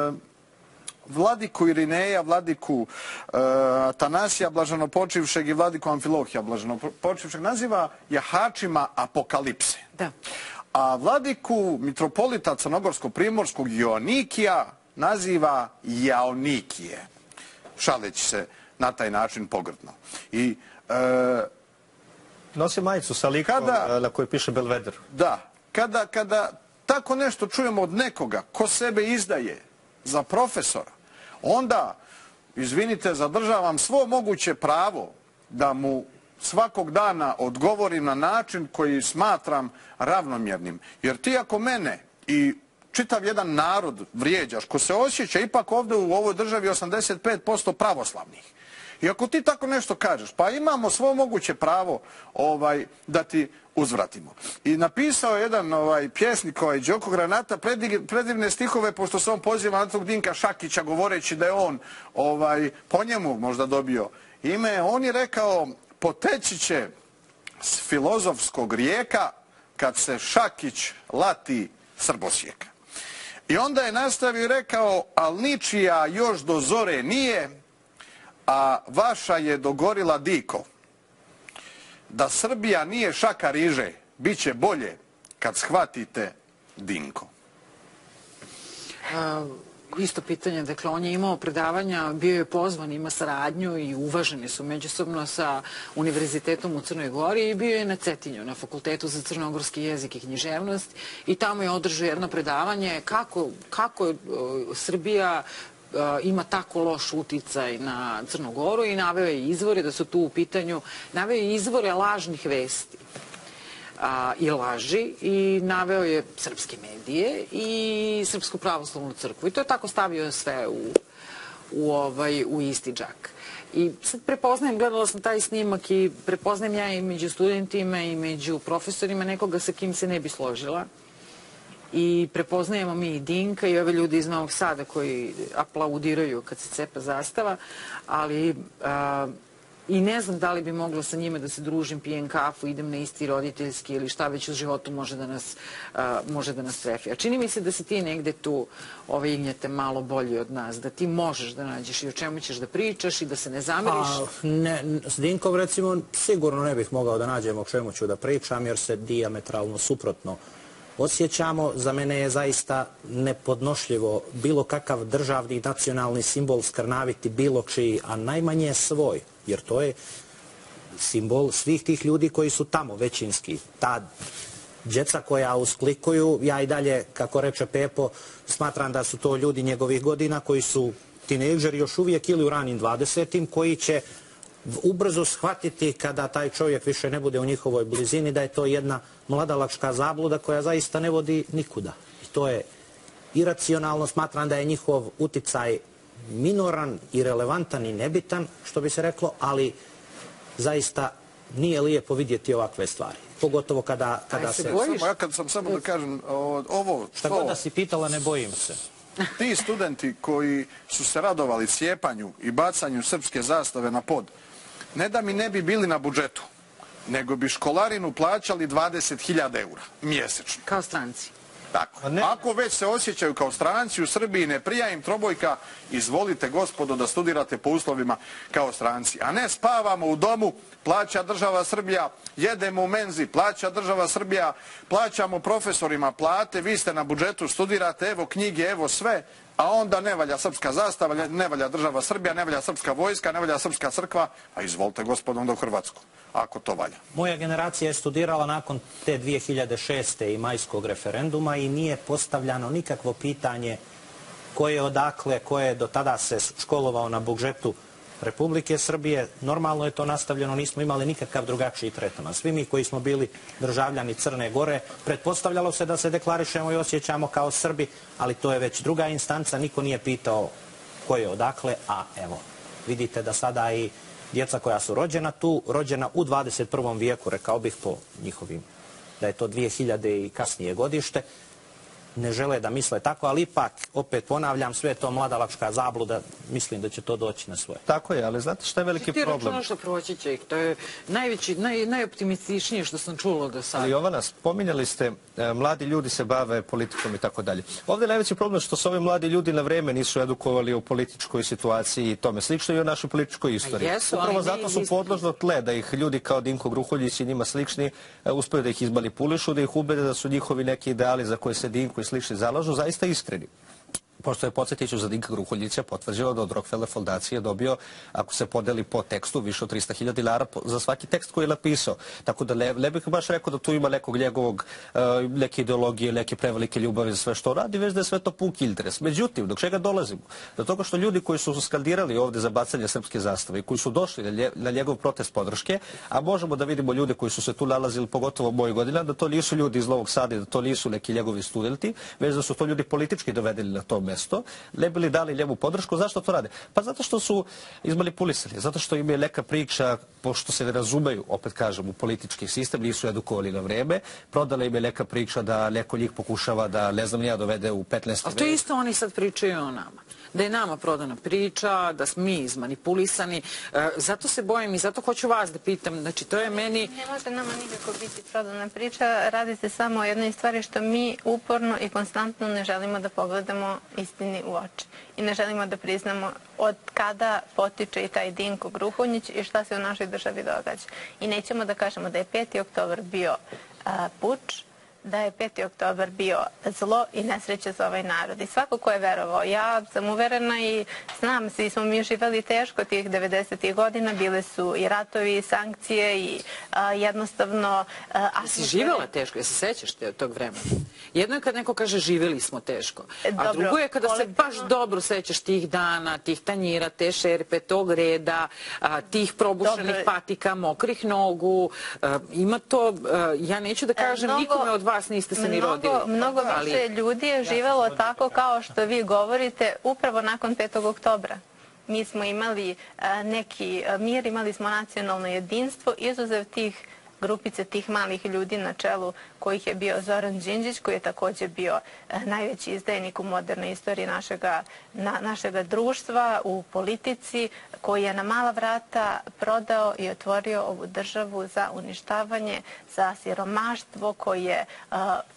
vladiku Irineja, vladiku Atanasija blaženopočivšeg i vladiku Amfilohija blaženopočivšeg naziva jahačima apokalipse. Da. A vladiku mitropolita crnogorsko-primorskog Joanikija naziva Jaonikije, šaleći se na taj način pogrdno. I nosi majicu sa likom na kojoj piše Belveder. Da. Kada tako nešto čujemo od nekoga ko sebe izdaje za profesora, onda, izvinite, zadržavam svo moguće pravo da mu svakog dana odgovorim na način koji smatram ravnomjernim. Jer ti ako mene i čitav jedan narod vrijeđaš, ko se osjeća ipak ovdje u ovoj državi osamdeset pet posto pravoslavnih, I ako ti tako nešto kažeš, pa imamo svo moguće pravo ovaj, da ti uzvratimo. I napisao je jedan ovaj, pjesnik, ovaj, Đoko Granata, predivne stihove, pošto se on poziva na tog Dinka Šakića, govoreći da je on ovaj, po njemu možda dobio ime. On je rekao, poteći će s filozofskog rijeka kad se Šakić lati Srbosjeka. I onda je nastavio i rekao, al ničija još do zore nije, a vaša je dogorila diko. Da Srbija nije šaka riže, bit će bolje kad shvatite Dinko. Uh, isto pitanje, dakle, on je imao predavanja, bio je pozvan, ima saradnju i uvaženi su međusobno sa Univerzitetom u Crnoj Gori i bio je na Cetinju, na Fakultetu za crnogorski jezik i književnost i tamo je održao jedno predavanje kako, kako uh, Srbija ima tako loš uticaj na Crnu Goru i naveo je izvore da su tu u pitanju, naveo je izvore lažnih vesti a, i laži i naveo je srpske medije i Srpsku pravoslavnu crkvu i to je tako stavio sve u, u, ovaj, u isti džak. I sad prepoznajem, gledala sam taj snimak i prepoznajem ja i među studentima i među profesorima nekoga sa kim se ne bi složila. I prepoznajemo mi i Dinka i ove ljudi iz Novog Sada koji aplaudiraju kad se cepa zastava, ali a, i ne znam da li bi mogla sa njima da se družim, pijem kafu, idem na isti roditeljski ili šta već u životu može da nas, a, može da nas trefi. A čini mi se da si ti negde tu ove ignjete malo bolji od nas, da ti možeš da nađeš i o čemu ćeš da pričaš i da se ne zameriš. A, ne, s Dinkom recimo sigurno ne bih mogao da nađem o čemu ću da pričam jer se dijametralno suprotno osjećamo. Za mene je zaista nepodnošljivo bilo kakav državni nacionalni simbol skrnaviti bilo čiji, a najmanje svoj, jer to je simbol svih tih ljudi koji su tamo većinski. Ta djeca koja usklikuju, ja i dalje, kako reče Pepo, smatram da su to ljudi njegovih godina koji su tinejdžeri još uvijek ili u ranim dvadesetim, koji će ubrzo shvatiti kada taj čovjek više ne bude u njihovoj blizini da je to jedna mladalačka zabluda koja zaista ne vodi nikuda. I to je iracionalno, smatram da je njihov uticaj minoran, irelevantan i nebitan, što bi se reklo, ali zaista nije lijepo vidjeti ovakve stvari. Pogotovo kada, kada se... Samo, ja kad sam samo da kažem ovo... Šta god da si pitala, ne bojim se. Ti studenti koji su se radovali cijepanju i bacanju srpske zastave na pod, ne da mi ne bi bili na budžetu, nego bi školarinu plaćali dvadeset hiljada eura mjesečno. Kao stranci. Tako. Ako već se osjećaju kao stranci u Srbiji, ne prija im trobojka, izvolite gospodo da studirate po uslovima kao stranci. A ne spavamo u domu, plaća država Srbija, jedemo u menzi, plaća država Srbija, plaćamo profesorima plate, vi ste na budžetu, studirate, evo knjige, evo sve, a onda ne valja srpska zastava, ne valja država Srbija, ne valja srpska vojska, ne valja srpska crkva, a izvolite gospodo onda u Hrvatsku, ako to valja. Moja generacija je studirala nakon te dvije hiljade šeste i majskog referenduma i nije postavljano nikakvo pitanje ko je odakle, ko je do tada se školovao na budžetu Republike Srbije. Normalno je to nastavljeno, nismo imali nikakav drugačiji tretman. Svi mi koji smo bili državljani Crne Gore, pretpostavljalo se da se deklarišemo i osjećamo kao Srbi, ali to je već druga instanca, niko nije pitao ko je odakle, a evo, vidite da sada i djeca koja su rođena tu, rođena u dvadeset prvom vijeku, rekao bih po njihovim, da je to dvije hiljade i kasnije godište, ne žele da misle tako, ali ipak, opet ponavljam, sve je to mladalačka zabluda, mislim da će to doći na svoje. Tako je, ali znate šta je veliki problem? Ti računaš da proći će ih, to je najveći, naj, najoptimističnije što sam čula do sada. Ali Jovana, spominjali ste, e, mladi ljudi se bave politikom i tako dalje. Ovdje je najveći problem što se ovi mladi ljudi na vreme nisu edukovali u političkoj situaciji i tome slično i o našoj političkoj istoriji. Jesu, upravo zato su podložno tle da ih ljudi kao Dinko Gruhuljić i njima slični e, uspiju da ih izmanipulišu, da ih ubede da su njihovi neki ideali za koje se Dinko i slični zalažu, zaista iskreni. Pošto je, podsjetit ću, za Dinka Gruhuljića potvrđeno da od Rockefeller fondacije dobio, ako se podeli po tekstu, više od trista hiljada dinara za svaki tekst koji je napisao. Tako da ne, ne bih baš rekao da tu ima nekog njegovog, uh, neke ideologije, neke prevelike ljubavi za sve što radi, već da je sve to puk interes. Međutim, dok čega dolazimo? Do toga što ljudi koji su skandirali ovdje za bacanje srpske zastave i koji su došli na, lje, na njegov protest podrške, a možemo da vidimo ljude koji su se tu nalazili, pogotovo moje godina, da to nisu ljudi iz Novog Sada, da to nisu neki njegovi studenti, već da su to ljudi politički dovedeni na tom mesto, ne bi li dali njemu podršku. Zašto to rade? Pa zato što su izmanipulisali, zato što im je neka priča, pošto se ne razumeju, opet kažem, u politički sistem, nisu edukovali na vreme, prodala im je neka priča da neko njih pokušava da, ne znam, nija dovede u petnaesti vek. A to isto oni sad pričaju o nama. Da je nama prodana priča, da smo mi izmanipulisani. Zato se bojim i zato hoću vas da pitam. Znači, to je meni... Ne može nama nikako biti prodana priča. Radi se samo o jednoj stvari što mi uporno i konstantno ne želimo da pogledamo istini u oči. I ne želimo da priznamo od kada potiče i taj Dinko Gruhonjić i šta se u našoj državi događa. I nećemo da kažemo da je peti oktobar bio puč, da je peti oktobar bio zlo i nesreća za ovaj narod. I svako ko je verovao, ja sam uverena i znam, svi smo mi živeli teško tih devedesetih godina, bile su i ratovi, i sankcije i a, jednostavno... A, si živela teško, ja se sećaš te od tog vremena? Jedno je kad neko kaže živeli smo teško, a dobro, drugo je kada kolektivno... se baš dobro sećaš tih dana, tih tanjira, te šerpe, tog reda, a, tih probušenih dobro. Patika, mokrih nogu. A, ima to, a, ja neću da kažem e, mnogo... nikome od vas niste se ni rodili. Mnogo više ljudi je živelo tako kao što vi govorite upravo nakon petog oktobra. Mi smo imali neki mir, imali smo nacionalno jedinstvo, izuzev tih grupice, tih malih ljudi na čelu kojih je bio Zoran Đinđić, koji je također bio najveći izdajnik u modernoj istoriji našega, na, našega društva, u politici, koji je na mala vrata prodao i otvorio ovu državu za uništavanje, za siromaštvo, koji je uh,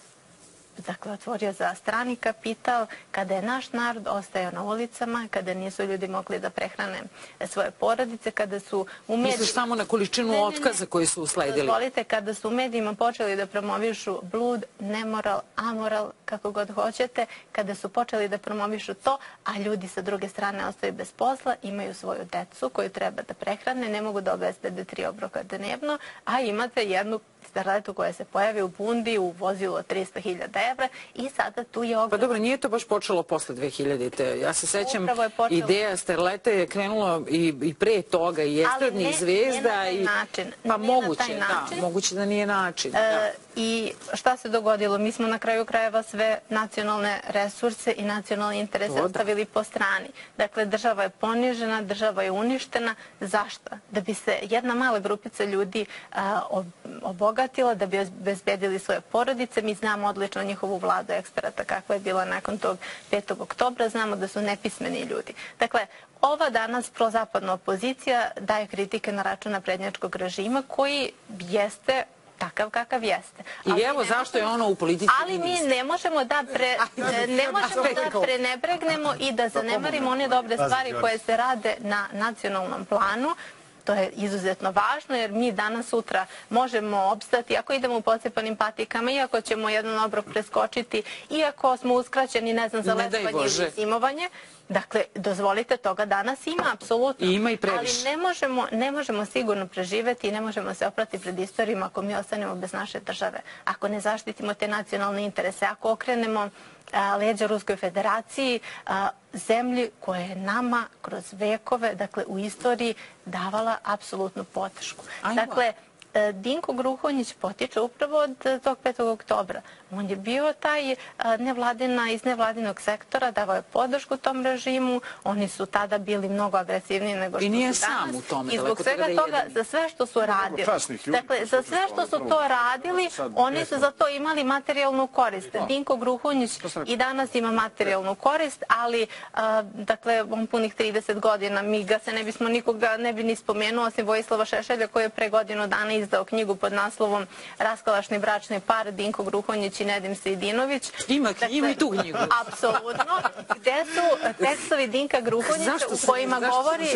dakle, otvorio za strani kapital, kada je naš narod ostajao na ulicama, kada nisu ljudi mogli da prehrane svoje porodice, kada su u medijima... Misliš samo na količinu ne, ne, ne. otkaza koji su usledili? Dozvolite, kada su u medijima počeli da promovišu blud, nemoral, amoral, kako god hoćete, kada su počeli da promovišu to, a ljudi sa druge strane ostaju bez posla, imaju svoju decu koju treba da prehrane, ne mogu da obezbede tri obroka dnevno, a imate jednu starletu koja se pojavi u bundi u vozilu od trista hiljada evra i sada tu je ogrom... Pa dobro, nije to baš počelo posle dve hiljadite. Ja se sećam, ideja starlete je krenula i, i pre toga, i estradnih zvezda. Ali ne, ne na taj način. Pa moguće, da, moguće da nije način. E, I šta se dogodilo? Mi smo na kraju krajeva sve nacionalne resurse i nacionalne interese ostavili po strani. Dakle, država je ponižena, država je uništena. Zašto? Da bi se jedna mala grupica ljudi a, obogatila, da bi obezbedili svoje porodice. Mi znamo odlično njihovu vladu eksperata kakva je bila nakon tog petog oktobra. Znamo da su nepismeni ljudi. Dakle, ova danas prozapadna opozicija daje kritike na račun naprednjačkog režima koji jeste takav kakav jeste. I evo zašto je ono u politici ali mi ne možemo da pre, ne možemo da prenebregnemo i da zanemarimo one dobre stvari koje se rade na nacionalnom planu. To je izuzetno važno jer mi danas sutra možemo opstati ako idemo u pocepanim patikama, iako ćemo jedan obrok preskočiti, iako smo uskraćeni, ne znam, za letovanje ili zimovanje. Dakle, dozvolite, toga danas ima, apsolutno. I ima i previše. Ali ne možemo, ne možemo sigurno preživeti i ne možemo se oprati pred istorijom ako mi ostanemo bez naše države. Ako ne zaštitimo te nacionalne interese, ako okrenemo a, leđa Ruskoj federaciji, a, zemlji koja je nama kroz vekove, dakle u istoriji, davala apsolutnu podršku. Dakle, Dinko Gruhonjić potiče upravo od tog petog oktobra. On je bio taj nevladina iz nevladinog sektora, davao je podršku tom režimu, oni su tada bili mnogo agresivniji nego što su danas. I nije sam u tome. I zbog svega toga, za sve što su radili, dakle, za sve što su to radili, oni su za to imali materijalnu korist. Dinko Gruhonjić i danas ima materijalnu korist, ali, dakle, on punih trideset godina, mi ga se ne bismo nikoga ne bi ni spomenuo, osim Vojislava Šešelja, koji je pre godinu dana izdao knjigu pod naslovom Raskalašni bračni par, Dinko Gruhonjić i Nedim Sejdinović. Ima, dakle, ima i tu knjigu. Apsolutno. Gde su tekstovi Dinka Gruhonjića u kojima govori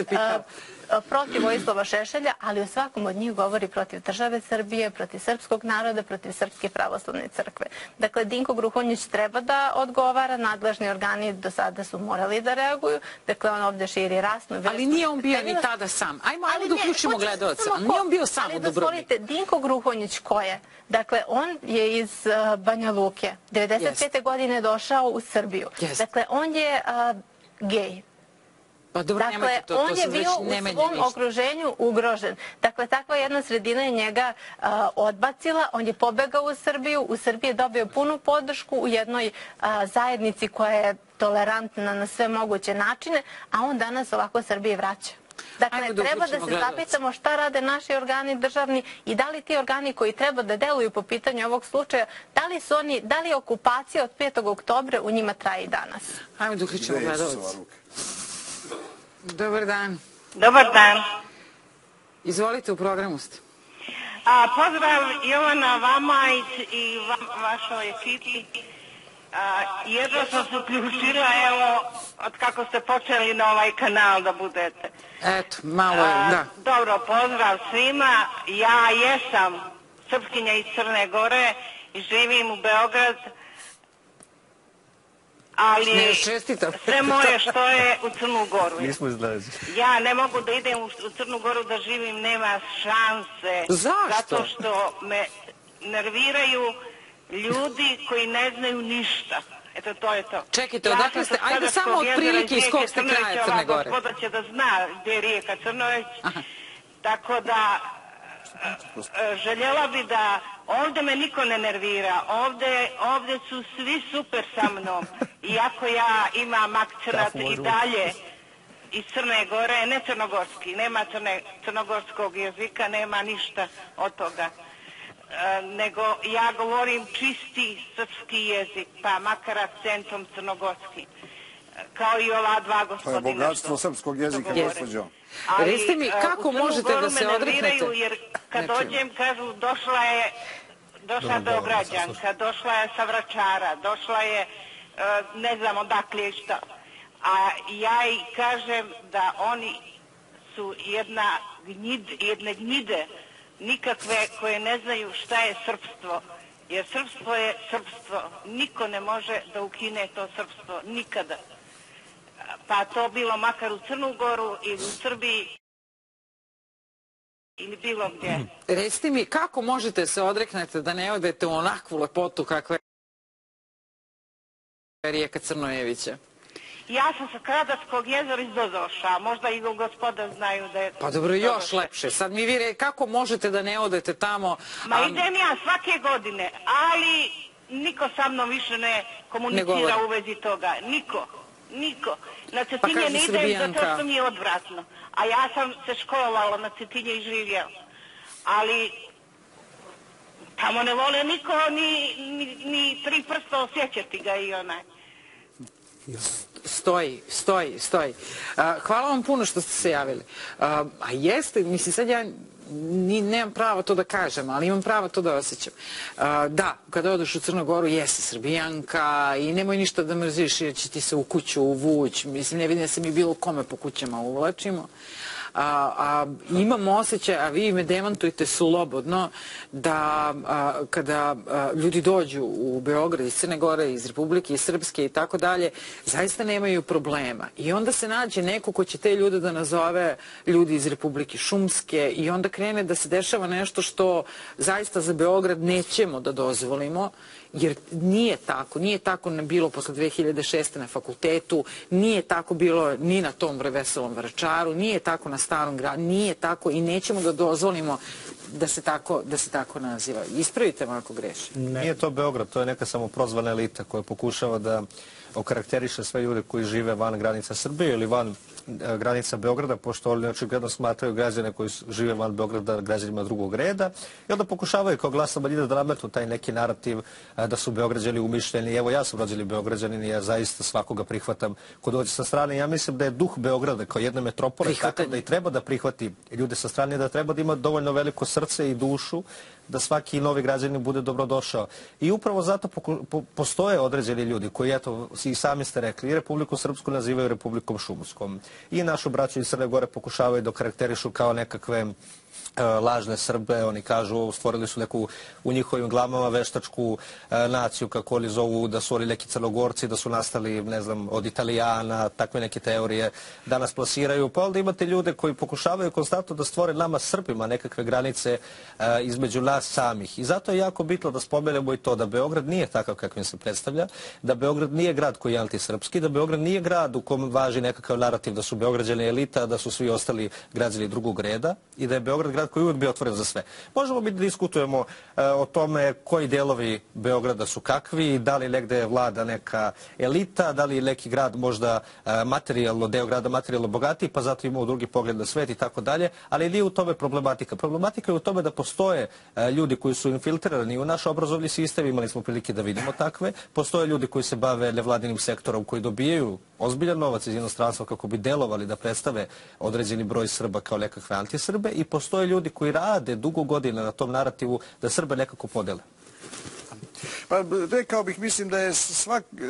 protiv Vojislava Šešelja, ali u svakom od njih govori protiv države Srbije, protiv srpskog naroda, protiv Srpske pravoslavne crkve. Dakle, Dinko Gruhonjić treba da odgovara, nadležni organi do sada su morali da reaguju, dakle, on ovde širi rasnu vestu. Ali nije on bio ni tada sam. Ajmo, ajmo da uključimo gledalca. Nije on bio sam u Dubrovniku. Ali dozvolite, Dinko Gruhonjić ko je? Dakle, on je iz Banja Luke. devedeset pete godine došao u Srbiju. Dakle, on je gej. Pa dobro, dakle, to, to on je bio u svom ništa. okruženju ugrožen. Dakle, takva jedna sredina je njega a, odbacila, on je pobegao u Srbiju, u Srbiji je dobio punu podršku u jednoj a, zajednici koja je tolerantna na sve moguće načine, a on danas ovako Srbiji vraća. Dakle, treba da se zapitamo šta rade naši organi državni i da li ti organi koji treba da deluju po pitanju ovog slučaja, da li su oni, da li okupacija od petog oktobra u njima traje i danas? Hajmo da uključimo gledalce. Dobar dan. Dobar dan. Izvolite, u programu ste. A, pozdrav Jovana, vama i vašoj ekipi. Jedno sam se uključila, evo, od kako ste počeli na ovaj kanal da budete. Eto, malo je, da. Dobro, pozdrav svima. Ja jesam srpskinja iz Crne Gore i živim u Beograd, ali sve moje što je u Crnu Goru. Nismo izlazili. Ja ne mogu da idem u Crnu Goru da živim, nema šanse. Zašto? Zato što me nerviraju ljudi koji ne znaju ništa. Eto, to je to. Čekajte, odakle ste? Ajde samo od prilike iz kog ste kraja Crne Gore. Gospoda će da zna gdje je rijeka Crnoveć. Tako da željela bi da ovdje me niko ne nervira. Ovdje su svi super sa mnom. Iako ja imam akcenat i dalje iz Crne Gore, ne crnogorski. Nema crnogorskog jezika, nema ništa od toga. Nego ja govorim čisti srpski jezik, pa makar akcentom crnogorski. Kao i ova dva gospodina. To je bogatstvo srpskog jezika, gospođo. Recite mi, kako možete da se odreknete? Jer kad dođem, kažu, došla je došla je Beograđanka, došla je sa Vračara, došla je, ne znam odakle je šta. A ja i kažem da oni su jedna gnjid, jedne gnjide, nikakve koje ne znaju šta je srpstvo. Jer srpstvo je srpstvo. Niko ne može da ukine to srpstvo. Nikada. Pa to bilo makar u Crnu Goru ili u Srbiji ili bilo gdje. Recite mi, kako možete se odreknete da ne odete u onakvu lepotu kakva je rijeka Crnojevića? Ja sam sa Kradarskog jezera iz Dozoša, možda i gospoda znaju da je... Pa dobro, još lepše. Sad mi vi re, kako možete da ne odete tamo... Ma idem ja svake godine, ali niko sa mnom više ne komunicira u vezi toga. Niko, niko. Na Cetinje ne idem zato što mi je odvratno. A ja sam se školovala na Cetinje i živjela. Ali tamo ne vole niko ni tri prsta osjećati ga i onaj. Stoji, stoji, stoji. Hvala vam puno što ste se javili. A jeste, mislim, sad ja nemam pravo to da kažem, ali imam pravo to da osjećam. Da, kada odeš u Crnu Goru, jesi Srbijanka i nemoj ništa da mrziš jer će ti se u kuću uvući. Mislim, ne vidim da se mi bilo kome po kućama uvlačimo. A imam osjećaj, a vi me demantujte slobodno, da kada ljudi dođu u Beograd iz Crne Gore, iz Republike, iz Srpske i tako dalje, zaista nemaju problema. I onda se nađe neko ko će te ljude da nazove ljudi iz Republike Šumske i onda krene da se dešava nešto što zaista za Beograd nećemo da dozvolimo, jer nije tako, nije tako bilo posle dve hiljade šeste. na fakultetu, nije tako bilo ni na tom veselom Vračaru, nije tako na Starom gradu, nije tako i nećemo da dozvolimo da se tako, da se tako naziva. Ispravite me ako grešim. Nije to Beograd, to je neka samoprozvana elita koja pokušava da okarakteriše sve ljude koji žive van granica Srbije ili van granica Beograda, pošto oni očigledno smatraju građane koji žive van Beograda građanima drugog reda i onda pokušavaju kao glasa manjina da nametnu taj neki narativ da su Beograđani umišljeni. Evo, ja sam rođeni Beograđanin i ja zaista svakoga prihvatam ko dođe sa strane. Ja mislim da je duh Beograda kao jedne metropole tako da i treba da prihvati ljude sa strane, da treba da ima dovoljno veliko srce i dušu da svaki novi građanin bude dobrodošao. I upravo zato postoje određeni ljudi koji, eto, i sami ste rekli, i Republiku Srpsku nazivaju Republikom Šumskom. I našu braću iz Crne Gore pokušavaju da karakterišu kao nekakve lažne Srbe. Oni kažu, stvorili su neku u njihovim glavama veštačku naciju, kako oni zovu, da su oni neki Crnogorci, da su nastali, ne znam, od Italijana, takve neke teorije danas plasiraju. Pa onda imate ljude koji pokušavaju konstantno da stvore nama Srbima nekakve granice između nas nas samih. I zato je jako bitno da spomenemo i to da Beograd nije takav kakvim se predstavlja, da Beograd nije grad koji je antisrpski, da Beograd nije grad u kom važi nekakav narativ da su Beograđani elita, da su svi ostali građani drugog reda i da je Beograd grad koji uvijek bio otvoren za sve. Možemo mi da diskutujemo e, o tome koji delovi Beograda su kakvi, da li negde vlada neka elita, da li je neki grad možda e, materijalno, deo grada materijalno bogatiji, pa zato imamo drugi pogled na svet i tako dalje, ali nije u tome problematika. Problematika je u tome da postoje e, ljudi koji su infiltrirani u naš obrazovni sistem, imali smo prilike da vidimo takve, postoje ljudi koji se bave nevladinim sektorom, koji dobijaju ozbiljan novac iz inostranstva kako bi delovali da predstave određeni broj Srba kao nekakve antisrbe i postoje ljudi koji rade dugo godina na tom narativu da Srbe nekako podele. Pa rekao bih, mislim da je svak, e,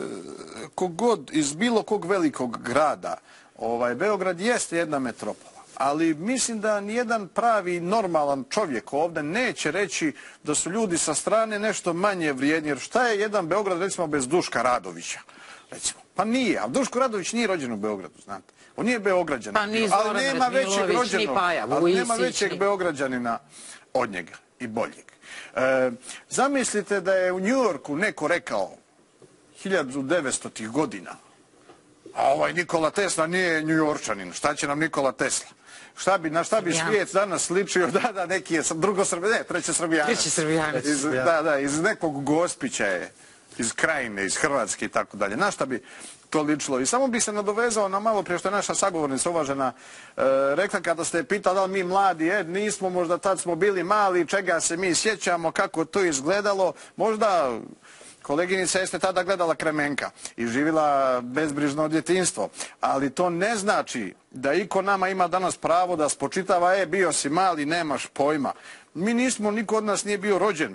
kogod iz bilo kog velikog grada, ovaj, Beograd jeste jedna metropola. Ali mislim da nijedan pravi normalan čovjek ovdje neće reći da su ljudi sa strane nešto manje vrijedni. Jer šta je jedan Beograd recimo bez Duška Radovića? Recimo. Pa nije, a Duško Radović nije rođen u Beogradu, znate. On nije Beograđanin. Pa ni Zoran Razmilović, ni Paja Vujisić. Ali nema većeg Beograđanina od njega i boljeg. E, zamislite da je u Njujorku neko rekao hiljadu devetstotih godina, a ovaj Nikola Tesla nije Njujorčanin, šta će nam Nikola Tesla? Šta bi, na šta bi svijet danas sličio, da, da, neki je drugo Srbijanac, ne, treće Srbijanac. Treći Srbijanac. Iz, da, da, iz nekog Gospića je, iz Krajine, iz Hrvatske i tako dalje. Na šta bi to ličilo? I samo bi se nadovezao na malo prije što je naša sagovornica uvažena e, rekla kada ste pitali da li mi mladi, e, nismo, možda tad smo bili mali, čega se mi sjećamo, kako to izgledalo, možda koleginica jeste tada gledala Kremenka i živjela bezbrižno djetinjstvo, ali to ne znači da iko nama ima danas pravo da spočitava, e, bio si mali, nemaš pojma. Mi nismo, niko od nas nije bio rođen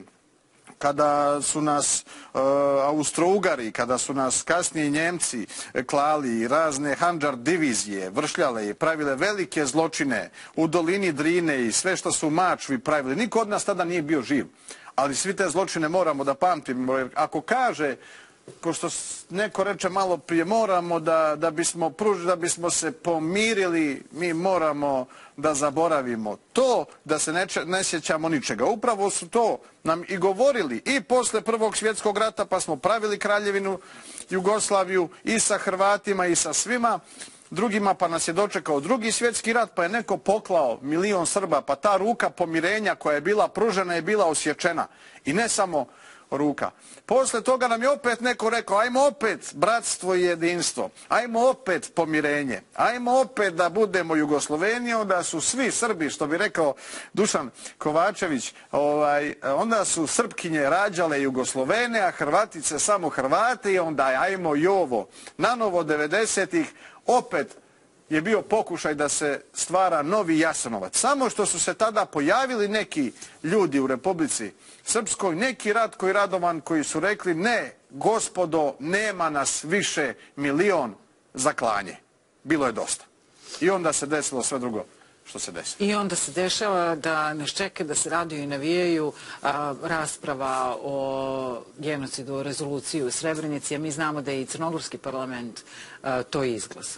kada su nas e, Austro-Ugari, kada su nas kasnije Njemci klali, razne handžar divizije, vršljale i pravile velike zločine u dolini Drine i sve što su Mačvi pravili. Niko od nas tada nije bio živ. Ali svi te zločine moramo da pamtimo. Jer ako kaže, ko što neko reče malo prije, moramo da, da, bismo, pruž, da bismo se pomirili, mi moramo da zaboravimo to, da se ne, ne sjećamo ničega. Upravo su to nam i govorili i posle Prvog svjetskog rata, pa smo pravili Kraljevinu Jugoslaviju i sa Hrvatima i sa svima drugima, pa nas je dočekao Drugi svjetski rat, pa je neko poklao milion Srba, pa ta ruka pomirenja koja je bila pružena je bila osječena. I ne samo ruka. Posle toga nam je opet neko rekao, ajmo opet bratstvo i jedinstvo, ajmo opet pomirenje, ajmo opet da budemo Jugoslovenija, onda su svi Srbi, što bi rekao Dušan Kovačević, ovaj, onda su Srpkinje rađale Jugoslovene, a Hrvatice samo Hrvate i onda ajmo i ovo. Nanovo devedesetih opet je bio pokušaj da se stvara novi Jasenovac. Samo što su se tada pojavili neki ljudi u Republici Srpskoj, neki Ratko i Radovan koji su rekli ne, gospodo, nema nas više milion za klanje. Bilo je dosta. I onda se desilo sve drugo što se desilo. I onda se dešava da nas čeka da se raduju i navijaju a, rasprava o genocidu, o rezoluciju u Srebrenici, a mi znamo da je i Crnogorski parlament a, to izglasao.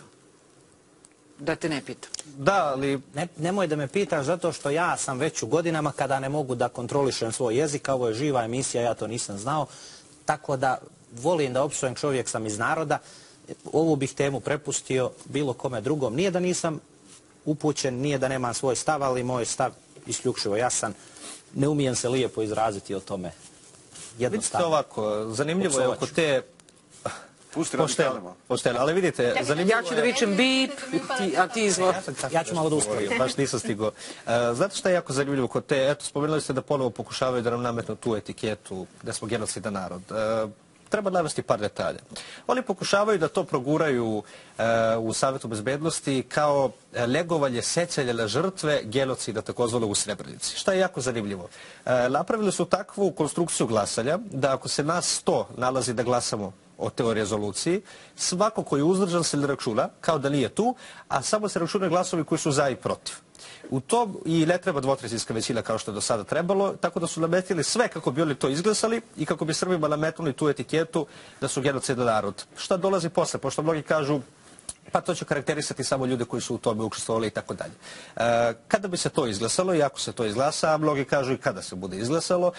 Da te ne pitam. Da, ali... Ne, nemoj da me pitaš zato što ja sam već u godinama kada ne mogu da kontrolišem svoj jezik, a ovo je živa emisija, ja to nisam znao, tako da volim da opsujem, čovjek sam iz naroda, ovu bih temu prepustio bilo kome drugom. Nije da nisam upućen, nije da nemam svoj stav, ali moj stav isključivo jasan. Ne umijem se lijepo izraziti o tome. Jednostavno. Vidite ovako, zanimljivo je oko te... Pošteno, pošteno, ali vidite, zanimljivo je... Ja ću da vičem bip, a ti izvor. Ja ću malo da usporim. Baš nisam stigao. Znate šta je jako zanimljivo kod te, eto, spomenuli ste da ponovo pokušavaju da nam nametnu tu etiketu da smo genocidan narod. Treba navesti par detalja. Oni pokušavaju da to proguraju u Savjetu bezbednosti kao legovalje sećanja na žrtve genocida takozvano u Srebrenici. Šta je jako zanimljivo? Napravili su takvu konstrukciju glasanja da ako se nas sto nalazi da glasamo o toj rezoluciji, svako koji je uzdržan se ne računa, kao da nije tu, a samo se računaju glasovi koji su za i protiv. U tom i ne treba dvotrećinska većina kao što je do sada trebalo, tako da su nametili sve kako bi oni to izglasali i kako bi Srbima nametnuli tu etiketu da su genocidan narod. Šta dolazi posle? Pošto mnogi kažu pa to će karakterisati samo ljude koji su u tome učestvovali i tako dalje. Kada bi se to izglasalo i ako se to izglasa, a mnogi kažu i kada se bude izglasalo,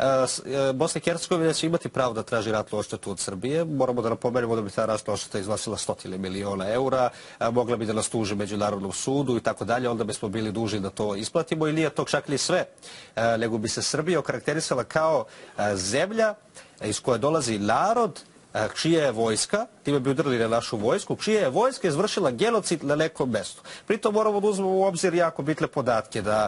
Bosna i Hercegovina će imati pravo da traži ratnu odštetu od Srbije. Moramo da napomenemo da bi ta ratna odšteta iznosila stotine miliona eura, mogla bi da nas tuži Međunarodnom sudu i tako dalje, onda bismo bili dužni da to isplatimo i nije to čak ni sve, nego bi se Srbija okarakterisala kao zemlja iz koje dolazi narod čija je vojska, time bi udarili na našu vojsku, čija je vojska izvršila genocid na nekom mestu. Pritom moramo da uzmemo u obzir jako bitne podatke, da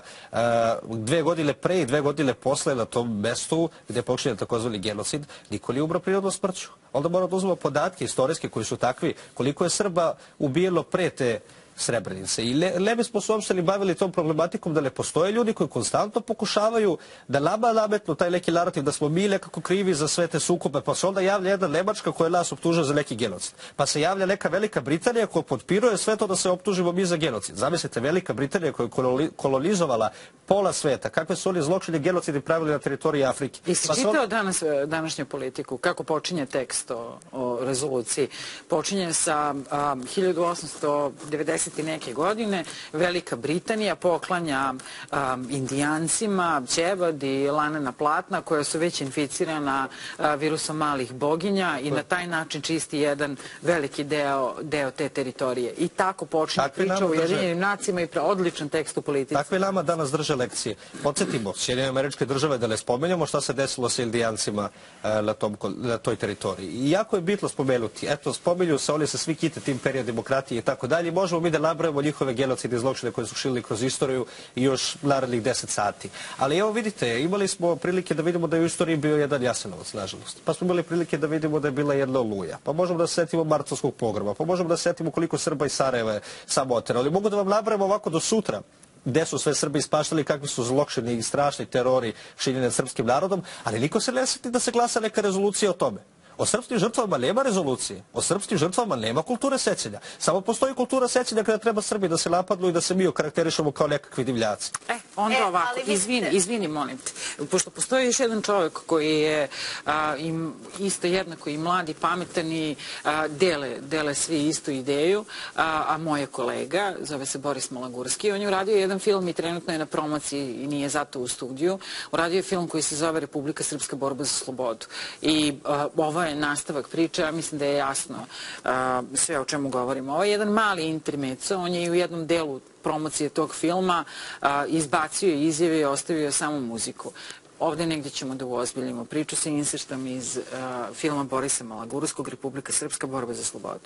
dve godine pre i dve godine posle na tom mestu gde je počinjen takozvani genocid, niko nije umro prirodnom smrću. Onda moramo da uzmemo podatke istorijske koji su takvi, koliko je Srba ubijeno pre te Srebrenice. I ne bismo se uopšte ni bavili tom problematikom da ne postoje ljudi koji konstantno pokušavaju da nama nametnu taj neki narativ da smo mi nekako krivi za sve te sukobe, pa se onda javlja jedna Nemačka koja nas optužuje za neki genocid. Pa se javlja neka Velika Britanija koja potpiruje sve to da se optužimo mi za genocid. Zamislite, Velika Britanija koja je kolonizovala pola sveta, kakve su oni zločine genocidi pravili na teritoriji Afrike. I si čitao danas današnju politiku, kako počinje tekst o, o rezoluciji? Počinje sa um, hiljadu osamsto devedeset i neke godine, Velika Britanija poklanja um, Indijancima ćevad i lanena platna koja su već inficirana uh, virusom malih boginja i na taj način čisti jedan veliki deo, deo te teritorije. I tako počinje priča o Ujedinjenim nacijama i odličan tekst u politici. Takve nama danas drže lekcije. Podsjetimo, Sjedinjene Američke Države, da ne spomenjamo šta se desilo sa Indijancima uh, na, tom, na toj teritoriji. I jako je bitno spomenuti. Eto, spominju se, oni se svi kite tim period demokratije i tako dalje. Možemo mi da nabrojimo njihove genocide i zločine koje su šili kroz istoriju i još narednih deset sati. Ali evo vidite, imali smo prilike da vidimo da je u istoriji bio jedan Jasenovac, nažalost. Pa smo imali prilike da vidimo da je bila jedna Oluja. Pa možemo da se setimo Martovskog pogroma. Pa možemo da se setimo koliko Srba iz Sarajeva je samo oterali. Mogu da vam nabrojimo ovako do sutra gde su sve Srbi ispaštali, kakvi su zločini i strašni terori činjeni nad srpskim narodom, ali niko se ne seti da se glasa neka rezolucija o tome. O srpskim žrtvama nema rezolucije, o srpskim žrtvama nema kulture sećanja. Samo postoji kultura sećanja kada treba Srbi da se napadnu i da se mi okarakterišemo kao nekakvi divljaci. E, onda e, ovako, izvini, izvini, molim te. Pošto postoji još jedan čovjek koji je a, im, isto jednako i mlad i pametan i a, dele, dele svi istu ideju, a, a moj je kolega, zove se Boris Malagurski, on je uradio jedan film i trenutno je na promociji i nije zato u studiju. Uradio je film koji se zove Republika Srpska borba za slobodu. I a, ovo je nastavak priče, ja mislim da je jasno uh, sve o čemu govorimo. Ovo je jedan mali intermezzo, on je i u jednom delu promocije tog filma uh, izbacio i izjavio i ostavio samo muziku. Ovde negdje ćemo da uozbiljimo priču sa insertom iz uh, filma Borisa Malagurskog, Republika Srpska borba za slobodu.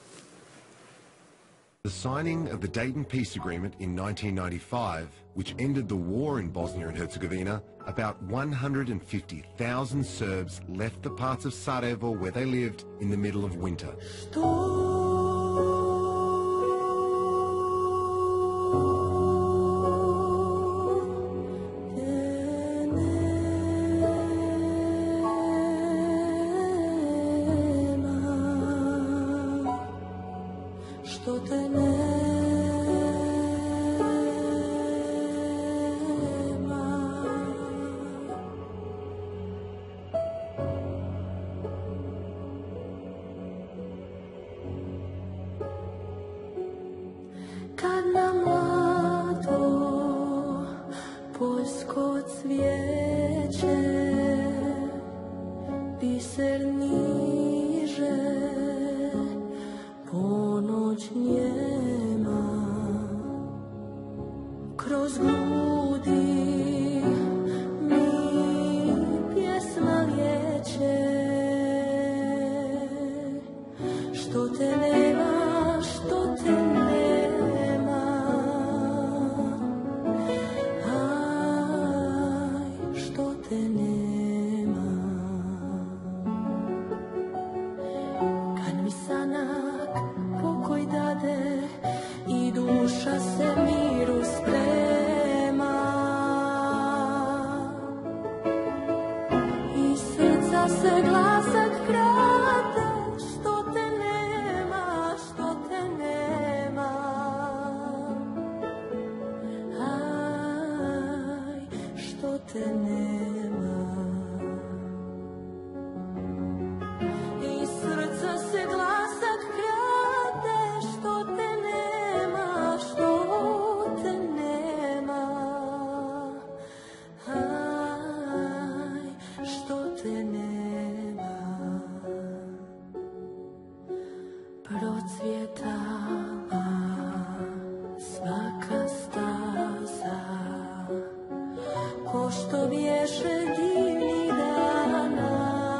The signing of the Dayton Peace Agreement in nineteen ninety-five, which ended the war in Bosnia and Herzegovina, about one hundred fifty thousand Serbs left the parts of Sarajevo where they lived in the middle of winter. Kad na mlado poljsko cvijeće biser niže ponoć njema kroz grudi mi pjesma lijeće što te nema, što te nema. Se glasak krade, što te nema, što te nema. Aj, što te nema. I srca se glasak krade, što te nema, procvjetala svaka staza, ko što bješe divnih dana,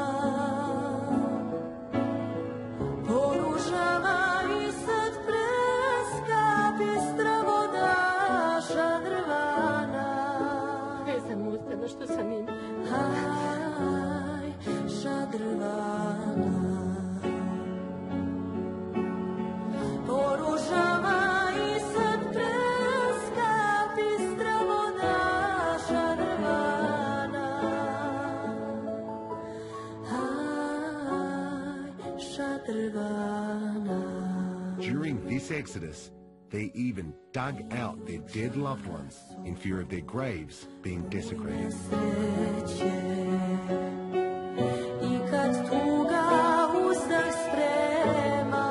po ružama i sad preska bistra vodaša drvana. Vezam usta, no što sam im? Aj, šadrvana. Po ružama i sad preska bistra vodaša drvana. Aj, šadrvana. During this exodus, they even dug out their dead loved ones in fear of their graves being desecrated. I kad tuga uzdah sprema,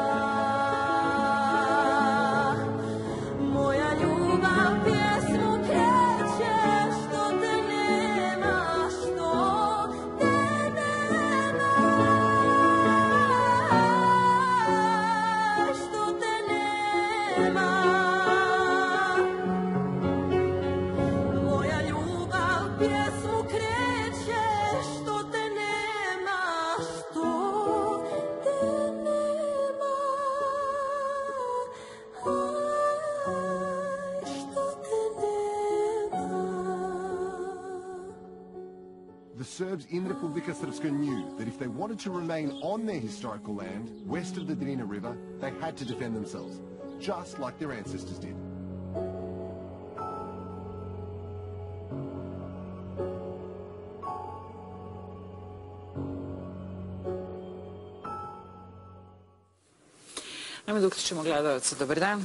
moja ljubav pjesmu kreće, što te nema, što te nema, što te nema. Moja ljubav pjesmu kreće, što te nema, što te nema, aj, što te nema. The Serbs in Republika Srpska knew that if they wanted to remain on their historical land, west of the Drina River, they had to defend themselves, just like their ancestors did. Ajmo da uključimo gledalca. Dobar dan.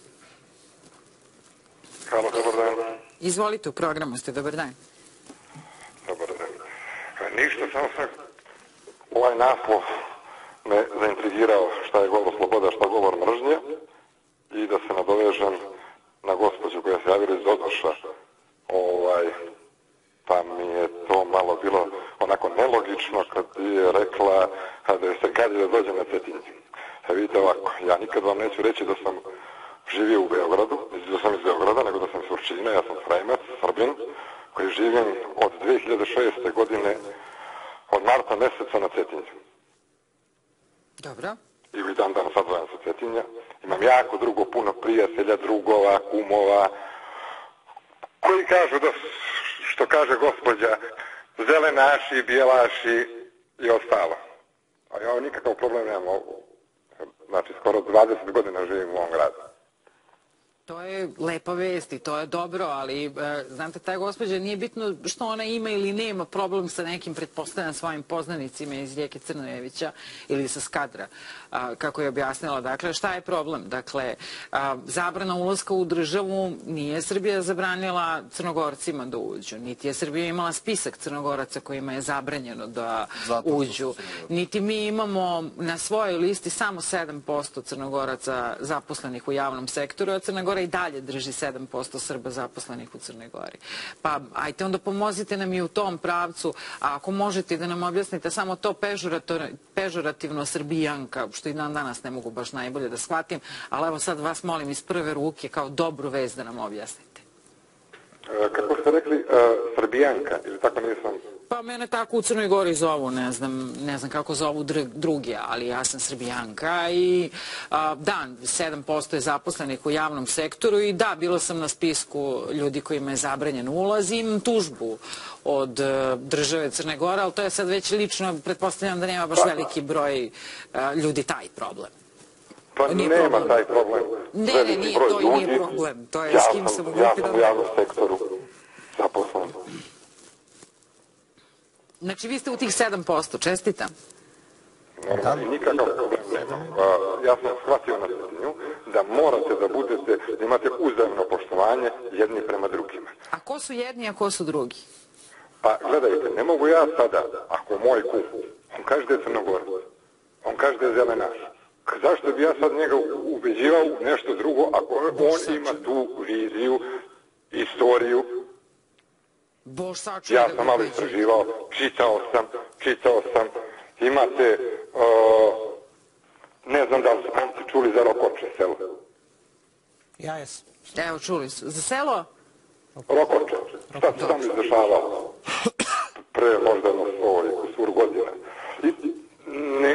Halo, dobar dan. Izvolite, u programu ste. Dobar dan. Dobar dan. Ništa, samo sam ovaj naslov me zaintrigirao šta je govor sloboda, šta govor mržnje i da se nadovežem na gospođu koja se javila iz Odoša. Ovaj, pa mi je to malo bilo onako nelogično kad je rekla da je se gadi da dođe na Cetinje. E vidite ovako, ja nikad vam neću reći da sam živio u Beogradu, da sam iz Beograda, nego da sam iz Surčina, ja sam Sremac, Srbin, koji živim od dve hiljade šeste. godine, od marta mjeseca na Cetinju. Dobro. I i dan danas odvajam sa Cetinja. Imam jako drugo puno prijatelja, drugova, kumova, koji kažu da, što kaže gospođa, zelenaši, bijelaši i ostalo. A ja nikakav problem nemam. Znači, skoro dvadeset godina živim u ovom gradu. To je lepa vest i to je dobro, ali, e, znate, ta gospođa nije bitno što ona ima ili nema problem sa nekim, pretpostavljam, svojim poznanicima iz Rijeke Crnojevića ili sa Skadra, a, kako je objasnila. Dakle, šta je problem? Dakle, a, zabrana ulaska u državu, nije Srbija zabranila Crnogorcima da uđu, niti je Srbija imala spisak Crnogoraca kojima je zabranjeno da uđu, niti mi imamo na svojoj listi samo sedam posto Crnogoraca zaposlenih u javnom sektoru, a Crna Gora i dalje drži sedam posto Srba zaposlenih u Crnoj Gori. Pa, ajte onda pomozite nam i u tom pravcu, a ako možete da nam objasnite samo to pežorativno Srbijanka, što i dan danas ne mogu baš najbolje da shvatim, ali evo sad vas molim iz prve ruke kao dobru vest da nam objasnite. Kako ste rekli, Srbijanka, ili tako nisam? Pa mene tako u Crnoj Gori zovu, ne znam, ne znam kako zovu drugi, ali ja sam Srbijanka i a, da, sedam posto je zaposlenih u javnom sektoru i da, bila sam na spisku ljudi kojima je zabranjen ulaz i imam tužbu od a, države Crne Gore, ali to je sad već lično, pretpostavljam da nema baš veliki broj a, ljudi taj problem. Pa nije nema problem. taj problem. Ne, ne, nije, to i nije problem. To je ja s kim sam, sam u ja grupi sam da... u javnom sektoru zaposlen. Znači, vi ste u tih sedam posto, čestitam. Normalno, i nikakav problem nema. Ja sam shvatio na Cetinju da morate da budete, da imate uzajemno poštovanje jedni prema drugima. A ko su jedni, a ko su drugi? Pa, gledajte, ne mogu ja sada, ako moj kum, on kaže da je Crnogorac, on kaže da je zelenaš, zašto bi ja sad njega ubeđivao u nešto drugo, ako on ima tu viziju, istoriju? Bož sačuvaj. Ja sam malo istraživao, čitao sam, čitao sam. Imate, uh, ne znam da li ste čuli za Rokoče selo. Ja jesam. Evo, čuli su. Za selo? Rokoče. Šta se tamo izdešavalo? Pre možda jedno ovaj, kusur godina. I, ne,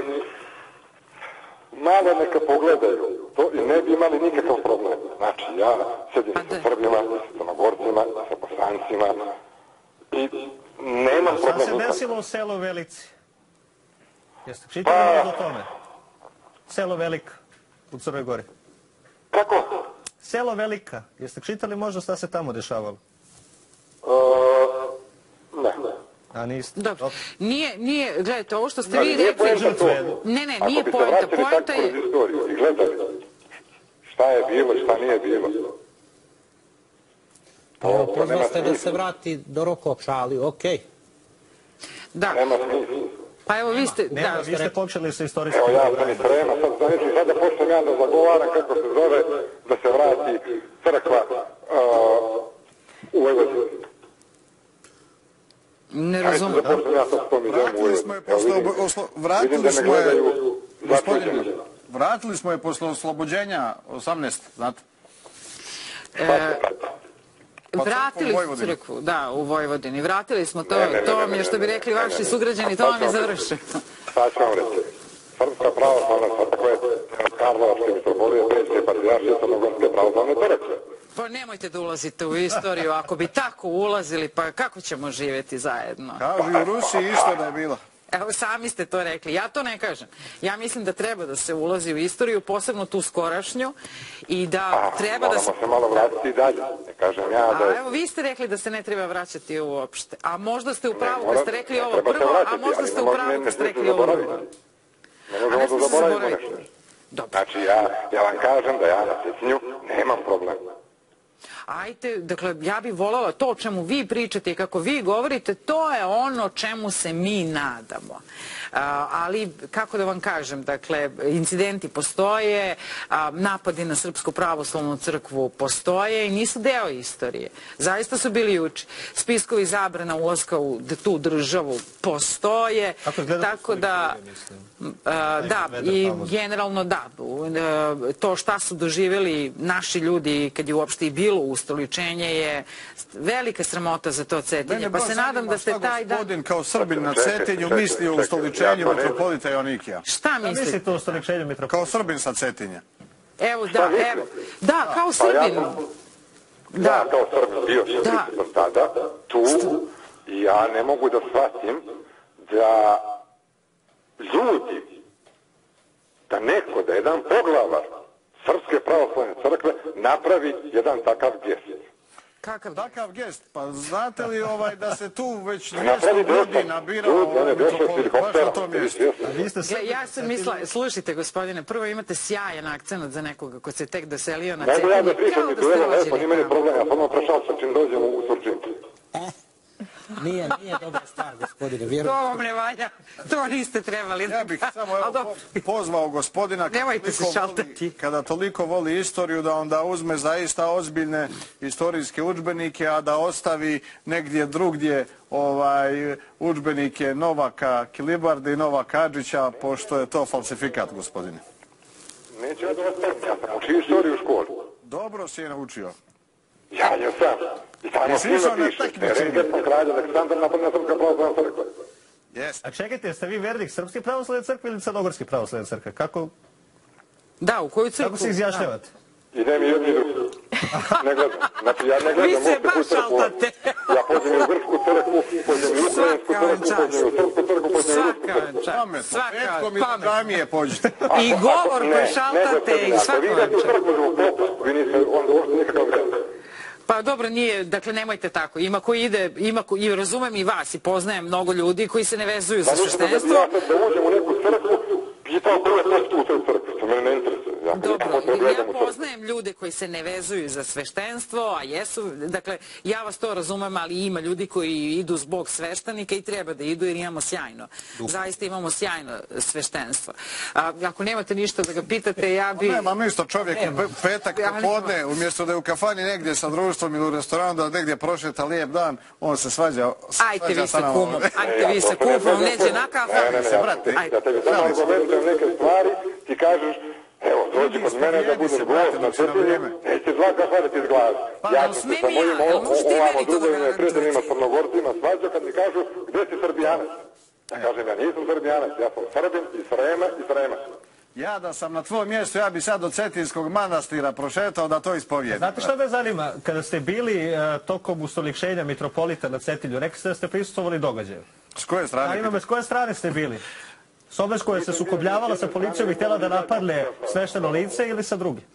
malo neka pogledaju to i ne bi imali nikakav problem. Znači, ja sedim pa sa Srbima, sa Crnogorcima, sa Bosancima i nemam problem. Šta se desilo u selu Velici? Jeste čitali pa... možda o tome? Selo Velika u Crnoj Gori. Kako? Selo Velika. Jeste čitali možda šta se tamo dešavalo? Uh, ne, ne. A niste? Dobro. Nije, nije, gledajte, ovo što ste vi rekli... Ne, ne, nije pojenta. Pojenta je... I gledali šta je bilo, šta nije bilo. Pa evo, pozvao ste da se vrati do Rokoča, ali okej. Da. Nema smisla. Pa evo, vi ste... Nema, vi ste počeli sa istorijskim... Evo, ja sam i Srema, sad znači, sad da počnem ja da zagovaram kako se zove, da se vrati crkva u Vojvodinu. Ne razumem. Vratili smo je posle... Vratili smo je... Gospodine, vratili smo je posle oslobođenja osamnaeste, znate? Vratili smo crkvu, da, u Vojvodini. Vratili smo to, to vam je, što bi rekli vaši sugrađani, to vam je završeno. Sad ću vam reći. Srpska pravoslavna crkva je Karlovačke mitropolije, Pećke patrijaršije, Crnogorske pravoslavne crkve. Pa nemojte da ulazite u istoriju, ako bi tako ulazili, pa kako ćemo živjeti zajedno? Kažu i u Rusiji isto da je bilo. Evo, sami ste to rekli. Ja to ne kažem. Ja mislim da treba da se ulazi u istoriju, posebno tu skorašnju, i da treba da se... Moramo se malo vratiti i dalje. Ne kažem ja da... A evo, vi ste rekli da se ne treba vraćati uopšte. A možda ste u pravu kad ste rekli ovo prvo, a možda ste u pravu kad ste rekli ovo drugo. Ne možemo da zaboravimo nešto. Znači, ja vam kažem da ja na Cetinju nemam problem. Ajte, dakle, ja bih voljela to o čemu vi pričate i kako vi govorite, to je ono čemu se mi nadamo. Ali, kako da vam kažem, dakle, incidenti postoje, napadi na Srpsku pravoslavnu crkvu postoje i nisu deo istorije. Zaista su bili juče. Spiskovi zabrana ulaska u tu državu postoje. Tako da, da, i generalno da, to šta su doživjeli naši ljudi kad je uopšte i bilo ustoličenje je velika sramota za to Cetinje. Pa se nadam da ste taj dan... Gospodin kao Srbin na Cetinju mislio u ustoličenju mitropolita Jonikija. Šta mislite? Mislite u ustoličenju mitropolita? Kao Srbin sa Cetinja. Evo, da, evo. Da, kao Srbin. Ja kao Srbin bio sam tada tu i ja ne mogu da shvatim da ljudi, da neko, da jedan poglavar Srpske pravoslavne crkve napravi jedan takav gest. Kakav takav gest? Pa znate li ovaj da se tu već dvjesto godina birao mitropolit? Baš na tom mjestu. Ja sam mislila, slušajte gospodine, prvo imate sjajan akcenat za nekoga ko se tek doselio na Cetinje. Mogu ja da pričam i duela, lepo, nima ni problema, ja samo prešao sa čim dođem u Surčinku. Nije, nije dobra stvar, gospodine, vjerujem. To vam ne valja, to niste trebali. Ja bih samo evo pozvao gospodina kada toliko voli istoriju da onda uzme zaista ozbiljne istorijske udžbenike, a da ostavi negdje drugdje udžbenike Novaka Kilibarda i Novaka Adžića, pošto je to falsifikat, gospodine. Neću ja da vas tvrdim, ja sam učio istoriju u školi. Dobro si je naučio. Ja jesam. I tamo svima piše, Berengerskog kralja Aleksandra napadna Srpska pravoslavna crkva. A čekajte, jeste vi vernik Srpske pravoslavne crkve ili Crnogorske pravoslavne crkve? Kako? Da, u koju crkvu? Kako se izjašnjavate? Idem i jedni i drugi. Ne gledam. Znači, ja ne gledam. Vi se baš šaltate. Ja pođem i u Grčku crkvu, pođem i u Ukrajinsku crkvu, pođem i u Srpsku crkvu, pođem i u Rusku crkvu. Pametno. Petkom i džamije pođite. I govor koji šaltate i svaka Vi idete u crkvu zbog popa, vi niste onda uopšte nikakav vremena. Pa dobro, nije, dakle, nemojte tako. Ima ko ide, ima ko, i razumem i vas i poznajem mnogo ljudi koji se ne vezuju za sveštenstvo. Pa mislim da ja sad da uđem u neku crkvu, pitao prvo je to u toj crkvi, što mene ne interesuje. Dobro, ja poznajem ljude koji se ne vezuju za sveštenstvo, a jesu, dakle, ja vas to razumem, ali ima ljudi koji idu zbog sveštenika i treba da idu jer imamo sjajno. Zaista imamo sjajno sveštenstvo. Ako nemate ništa da ga pitate, ja bi... Nemam ništa, čovjek u petak popodne, umjesto da je u kafani negdje sa društvom ili u restoranu, da negdje prošeta lijep dan, on se svađa sa nama. Ajte vi sa kumom, ajte vi sa kumom, neđe na kafu. Ne, ne, ne, da tebi samo argumentujem neke stvari, ti kažeš, evo, dođi kod mene da budeš gost na Cetinju, neće dva kafana iz glave. Ja sam se sa mojim ovamo drugovima i prijateljima Crnogorcima svađao kad mi kažu, gdje si Srbijanac? Ja kažem, ja nisam Srbijanac, ja sam Srbin iz Srema i Srema. Ja da sam na tvojom mjestu, ja bi sad od Cetinskog manastira prošetao da to ispovijedim. Znate što me zanima? Kada ste bili tokom ustoličenja mitropolita na Cetinju, rekli ste da ste prisustvovali događaju. S koje strane? Zanima me, s koje strane ste bili? S ove s koje se sukobljavala sa policijom i htjela da napadne svešteno lice ili sa drugi?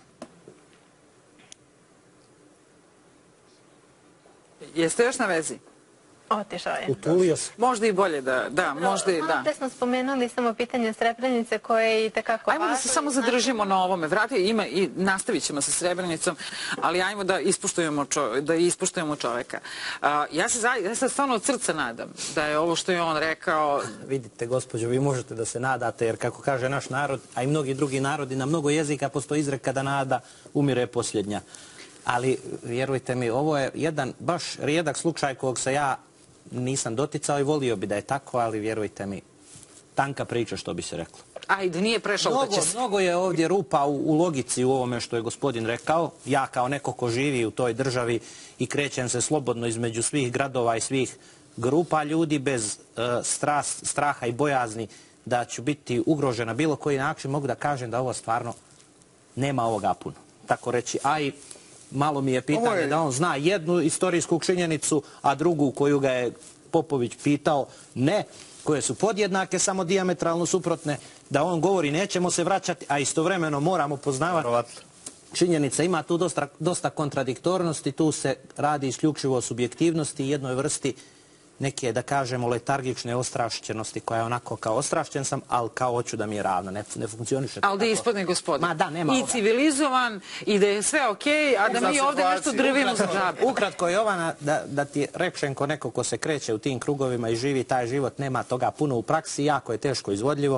Jeste još na vezi? Otišao je. Utulio se. Možda i bolje da, da, možda i da. Malo te smo spomenuli samo pitanje Srebrenice koje je i tekako važno. Ajmo da se samo zadržimo na ovome. Vrati, ima i nastavit ćemo sa Srebrenicom, ali ajmo da ispuštujemo, čo, da ispuštujemo čoveka. A, ja, se, ja se stvarno od srca nadam da je ovo što je on rekao... Vidite, gospođo, vi možete da se nadate, jer kako kaže naš narod, a i mnogi drugi narodi, na mnogo jezika postoji izreka da nada umire posljednja. Ali, vjerujte mi, ovo je jedan baš rijedak slučaj kojeg se ja nisam doticao i volio bi da je tako, ali vjerujte mi, tanka priča, što bi se reklo. Ajde, nije prešao da će se... Mnogo je ovdje rupa u, u logici u ovome što je gospodin rekao. Ja kao neko ko živi u toj državi i krećem se slobodno između svih gradova i svih grupa ljudi bez uh, stras, straha i bojazni da ću biti ugrožen na bilo koji način, mogu da kažem da ovo stvarno nema ovoga puno. Tako reći, a i malo mi je pitanje je... da on zna jednu istorijsku činjenicu, a drugu koju ga je Popović pitao, ne, koje su podjednake, samo dijametralno suprotne, da on govori nećemo se vraćati, a istovremeno moramo poznavati činjenica. Ima tu dosta, dosta kontradiktornosti, tu se radi isključivo o subjektivnosti i jednoj vrsti neke, da kažemo, letargične ostrašćenosti, koja je onako kao ostrašćen sam, ali kao hoću da mi je ravna, ne, ne funkcioniše. Ali da je ispodne gospodin. Ma da, nema I ovoga. Civilizovan, i da je sve okej, a da mi ovdje nešto drvimo za džabe. Ukratko, Jovana, da, da ti rečem ko neko ko se kreće u tim krugovima i živi taj život, nema toga puno u praksi, jako je teško izvodljivo.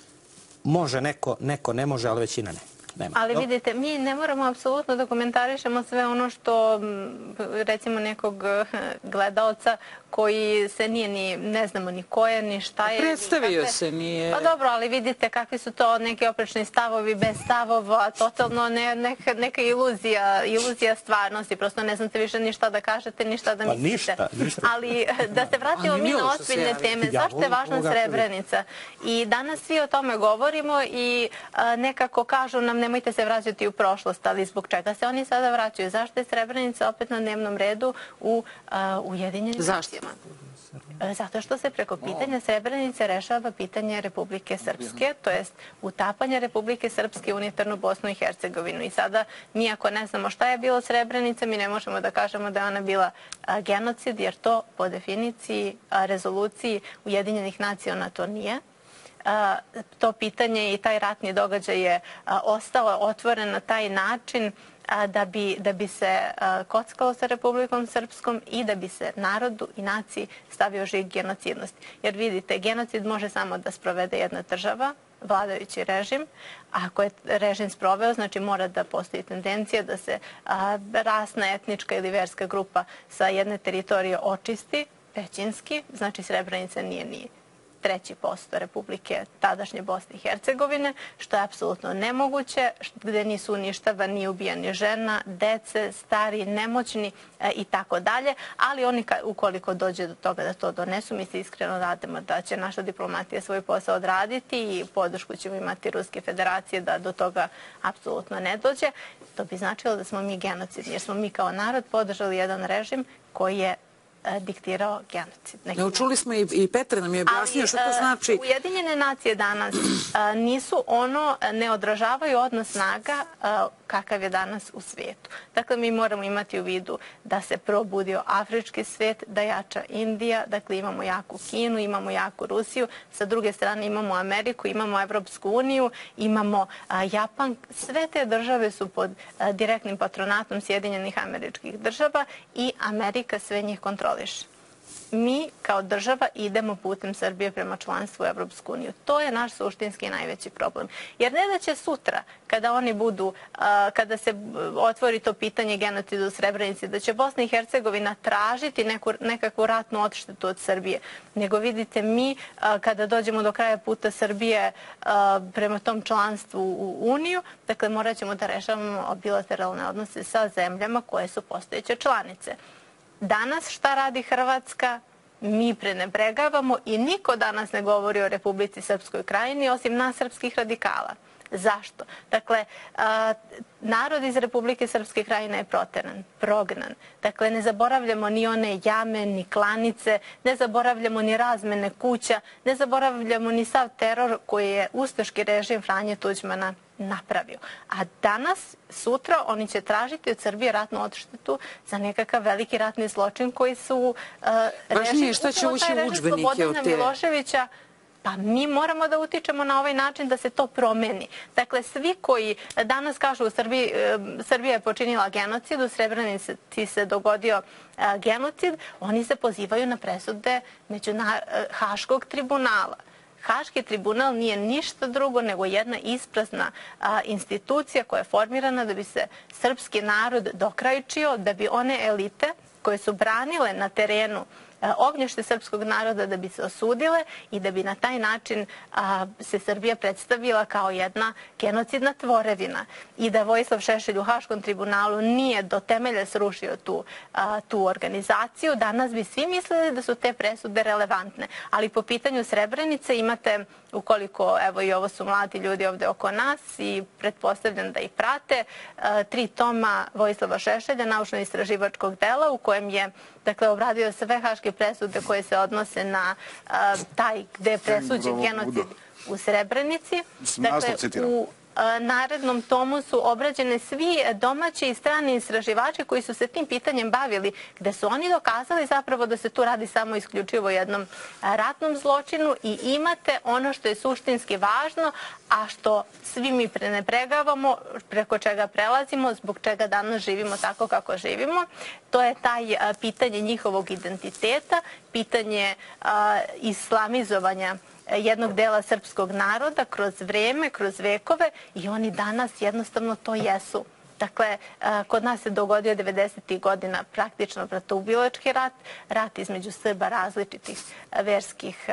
Može neko, neko ne može, ali većina ne. Nema. Ali vidite, mi ne moramo apsolutno da komentarišemo sve ono što, recimo, nekog gledaoca koji se nije ni, ne znamo ni ko je, ni šta je. Predstavio kakve... se, nije... Pa dobro, ali vidite kakvi su to neki oprečni stavovi bez stavova, totalno ne, neka, neka iluzija, iluzija stvarnosti. Prosto ne znate više ni šta da kažete, ni šta da pa mislite. Ništa, ništa. Ali da se vratimo mi na ozbiljne teme. Ja, zašto je važna Srebrenica? I danas svi o tome govorimo i a, nekako kažu nam nemojte se vraćati u prošlost, ali zbog čega se oni sada vraćaju? Zašto je Srebrenica opet na dnevnom redu u a, Ujedinjenim nacijama? Zato što se preko pitanja Srebrenice rešava pitanje Republike Srpske, to jest utapanje Republike Srpske u unitarnu Bosnu i Hercegovinu. I sada mi ako ne znamo šta je bilo Srebrenica, mi ne možemo da kažemo da je ona bila a, genocid, jer to po definiciji a, rezoluciji Ujedinjenih nacija ona to nije. A, to pitanje i taj ratni događaj je a, ostao otvoren na taj način a, da, bi, da bi se a, kockalo sa Republikom Srpskom i da bi se narodu i naciji stavio žig genocidnosti. Jer vidite, genocid može samo da sprovede jedna država, vladajući režim. Ako je režim sproveo, znači mora da postoji tendencija da se a, rasna, etnička ili verska grupa sa jedne teritorije očisti većinski, znači Srebrenica nije ni treći posto Republike tadašnje Bosne i Hercegovine, što je apsolutno nemoguće, gde nisu uništavani ni ubijani žena, dece, stari, nemoćni e, i tako dalje, ali oni ka, ukoliko dođe do toga da to donesu, mi se iskreno nadamo da će naša diplomatija svoj posao odraditi i podršku ćemo imati Ruske federacije da do toga apsolutno ne dođe. To bi značilo da smo mi genocidni, jer smo mi kao narod podržali jedan režim koji je diktirao genocid. Evo, čuli smo i Petra nam je objasnio što to znači. Ujedinjene nacije danas nisu ono, ne odražavaju odnos snaga kakav je danas u svijetu. Dakle, mi moramo imati u vidu da se probudio afrički svijet, da jača Indija, dakle imamo jaku Kinu, imamo jaku Rusiju, sa druge strane imamo Ameriku, imamo Evropsku uniju, imamo Japan. Sve te države su pod direktnim patronatom Sjedinjenih Američkih Država i Amerika sve njih kontroliše. Mi kao država idemo putem Srbije prema članstvu u Evropsku uniju. To je naš suštinski najveći problem. Jer ne da će sutra, kada oni budu, kada se otvori to pitanje genocida u Srebrenici, da će Bosna i Hercegovina tražiti neku, nekakvu ratnu odštetu od Srbije. Nego vidite, mi kada dođemo do kraja puta Srbije prema tom članstvu u Uniju, dakle morat ćemo da rešavamo bilateralne odnose sa zemljama koje su postojeće članice. Danas šta radi Hrvatska? Mi prenebregavamo i niko danas ne govori o Republici Srpskoj Krajini osim nas srpskih radikala. Zašto? Dakle, narod iz Republike Srpske Krajine je proteran, prognan. Dakle, ne zaboravljamo ni one jame, ni klanice, ne zaboravljamo ni razmene kuća, ne zaboravljamo ni sav teror koji je ustaški režim Franje Tuđmana napravio. A danas, sutra, oni će tražiti od Srbije ratnu odštetu za nekakav veliki ratni zločin koji su rešili upravo taj režim Slobodana Miloševića. Pa mi moramo da utičemo na ovaj način da se to promeni. Dakle, svi koji danas kažu u Srbiji, Srbija je počinila genocid, u Srebrenici se dogodio genocid, oni se pozivaju na presude Haškog tribunala. Haški tribunal nije ništa drugo nego jedna isprazna institucija koja je formirana da bi se srpski narod dokrajčio, da bi one elite koje su branile na terenu ognješte srpskog naroda da bi se osudile i da bi na taj način se Srbija predstavila kao jedna genocidna tvorevina i da Vojislav Šešelj u Haškom tribunalu nije do temelja srušio tu, tu organizaciju, danas bi svi mislili da su te presude relevantne. Ali po pitanju Srebrenice imate, ukoliko, evo i ovo su mladi ljudi ovde oko nas i pretpostavljam da ih prate, tri toma Vojislava Šešelja, naučno-istraživačkog dela u kojem je, dakle, obradio sve haške presude koje se odnose na taj gde je presuđen genocid u Srebrenici. Dakle, u narednom tomu su obrađene svi domaći i strani istraživači koji su se tim pitanjem bavili, gde su oni dokazali zapravo da se tu radi samo isključivo jednom ratnom zločinu i imate ono što je suštinski važno, a što svi mi prenebregavamo, preko čega prelazimo, zbog čega danas živimo tako kako živimo. To je taj pitanje njihovog identiteta, pitanje islamizovanja jednog dela srpskog naroda kroz vreme, kroz vekove i oni danas jednostavno to jesu. Dakle, kod nas se dogodio devedesetih godina praktično bratoubilački rat, rat između Srba različitih verskih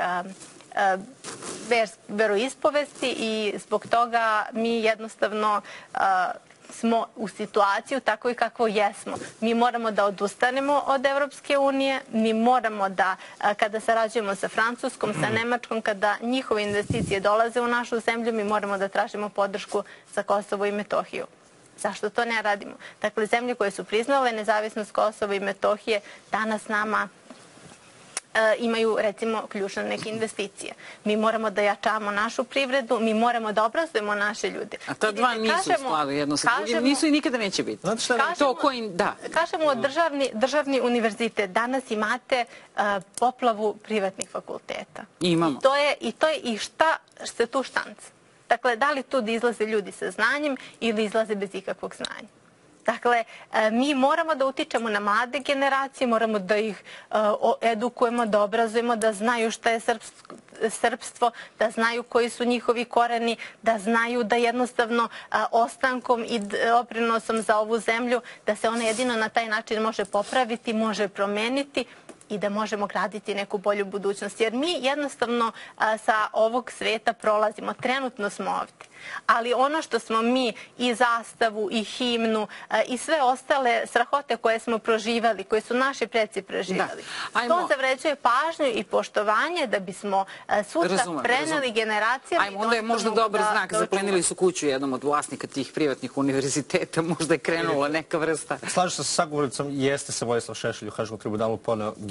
veroispovesti i zbog toga mi jednostavno smo u situaciju tako i kako jesmo. Mi moramo da odustanemo od Evropske unije, mi moramo da, kada sarađujemo sa Francuskom, sa Nemačkom, kada njihove investicije dolaze u našu zemlju, mi moramo da tražimo podršku za Kosovo i Metohiju. Zašto to ne radimo? Dakle, zemlje koje su priznale nezavisnost Kosova i Metohije danas nama imaju, recimo, ključne neke investicije. Mi moramo da jačamo našu privredu, mi moramo da obrazujemo naše ljude. A ta dva nisu u skladu jedno sa drugim, nisu i nikada neće biti. Kažemo državni univerzitet. Danas imate poplavu privatnih fakulteta. Imamo. I to je i šta se tu štanca. Dakle, da li tu da izlaze ljudi sa znanjem ili izlaze bez ikakvog znanja? Dakle, mi moramo da utičemo na mlade generacije, moramo da ih edukujemo, da obrazujemo, da znaju šta je srpstvo, da znaju koji su njihovi koreni, da znaju da jednostavno ostankom i doprinosom za ovu zemlju, da se ona jedino na taj način može popraviti, može promeniti i da možemo graditi neku bolju budućnost. Jer mi jednostavno sa ovog sveta prolazimo, trenutno smo ovdje. Ali ono što smo mi i zastavu i himnu i sve ostale strahote koje smo proživali, koje su naši preci proživali, to zavređuje pažnju i poštovanje da bismo sutra preneli generacijama. Ajmo, onda je možda dobar znak. Zaplenili su kuću jednom od vlasnika tih privatnih univerziteta, možda je krenula neka vrsta. Slažem se sa sagovornicom, jeste se Vojislav Šešelj u Haškom tribunalu poneo genocid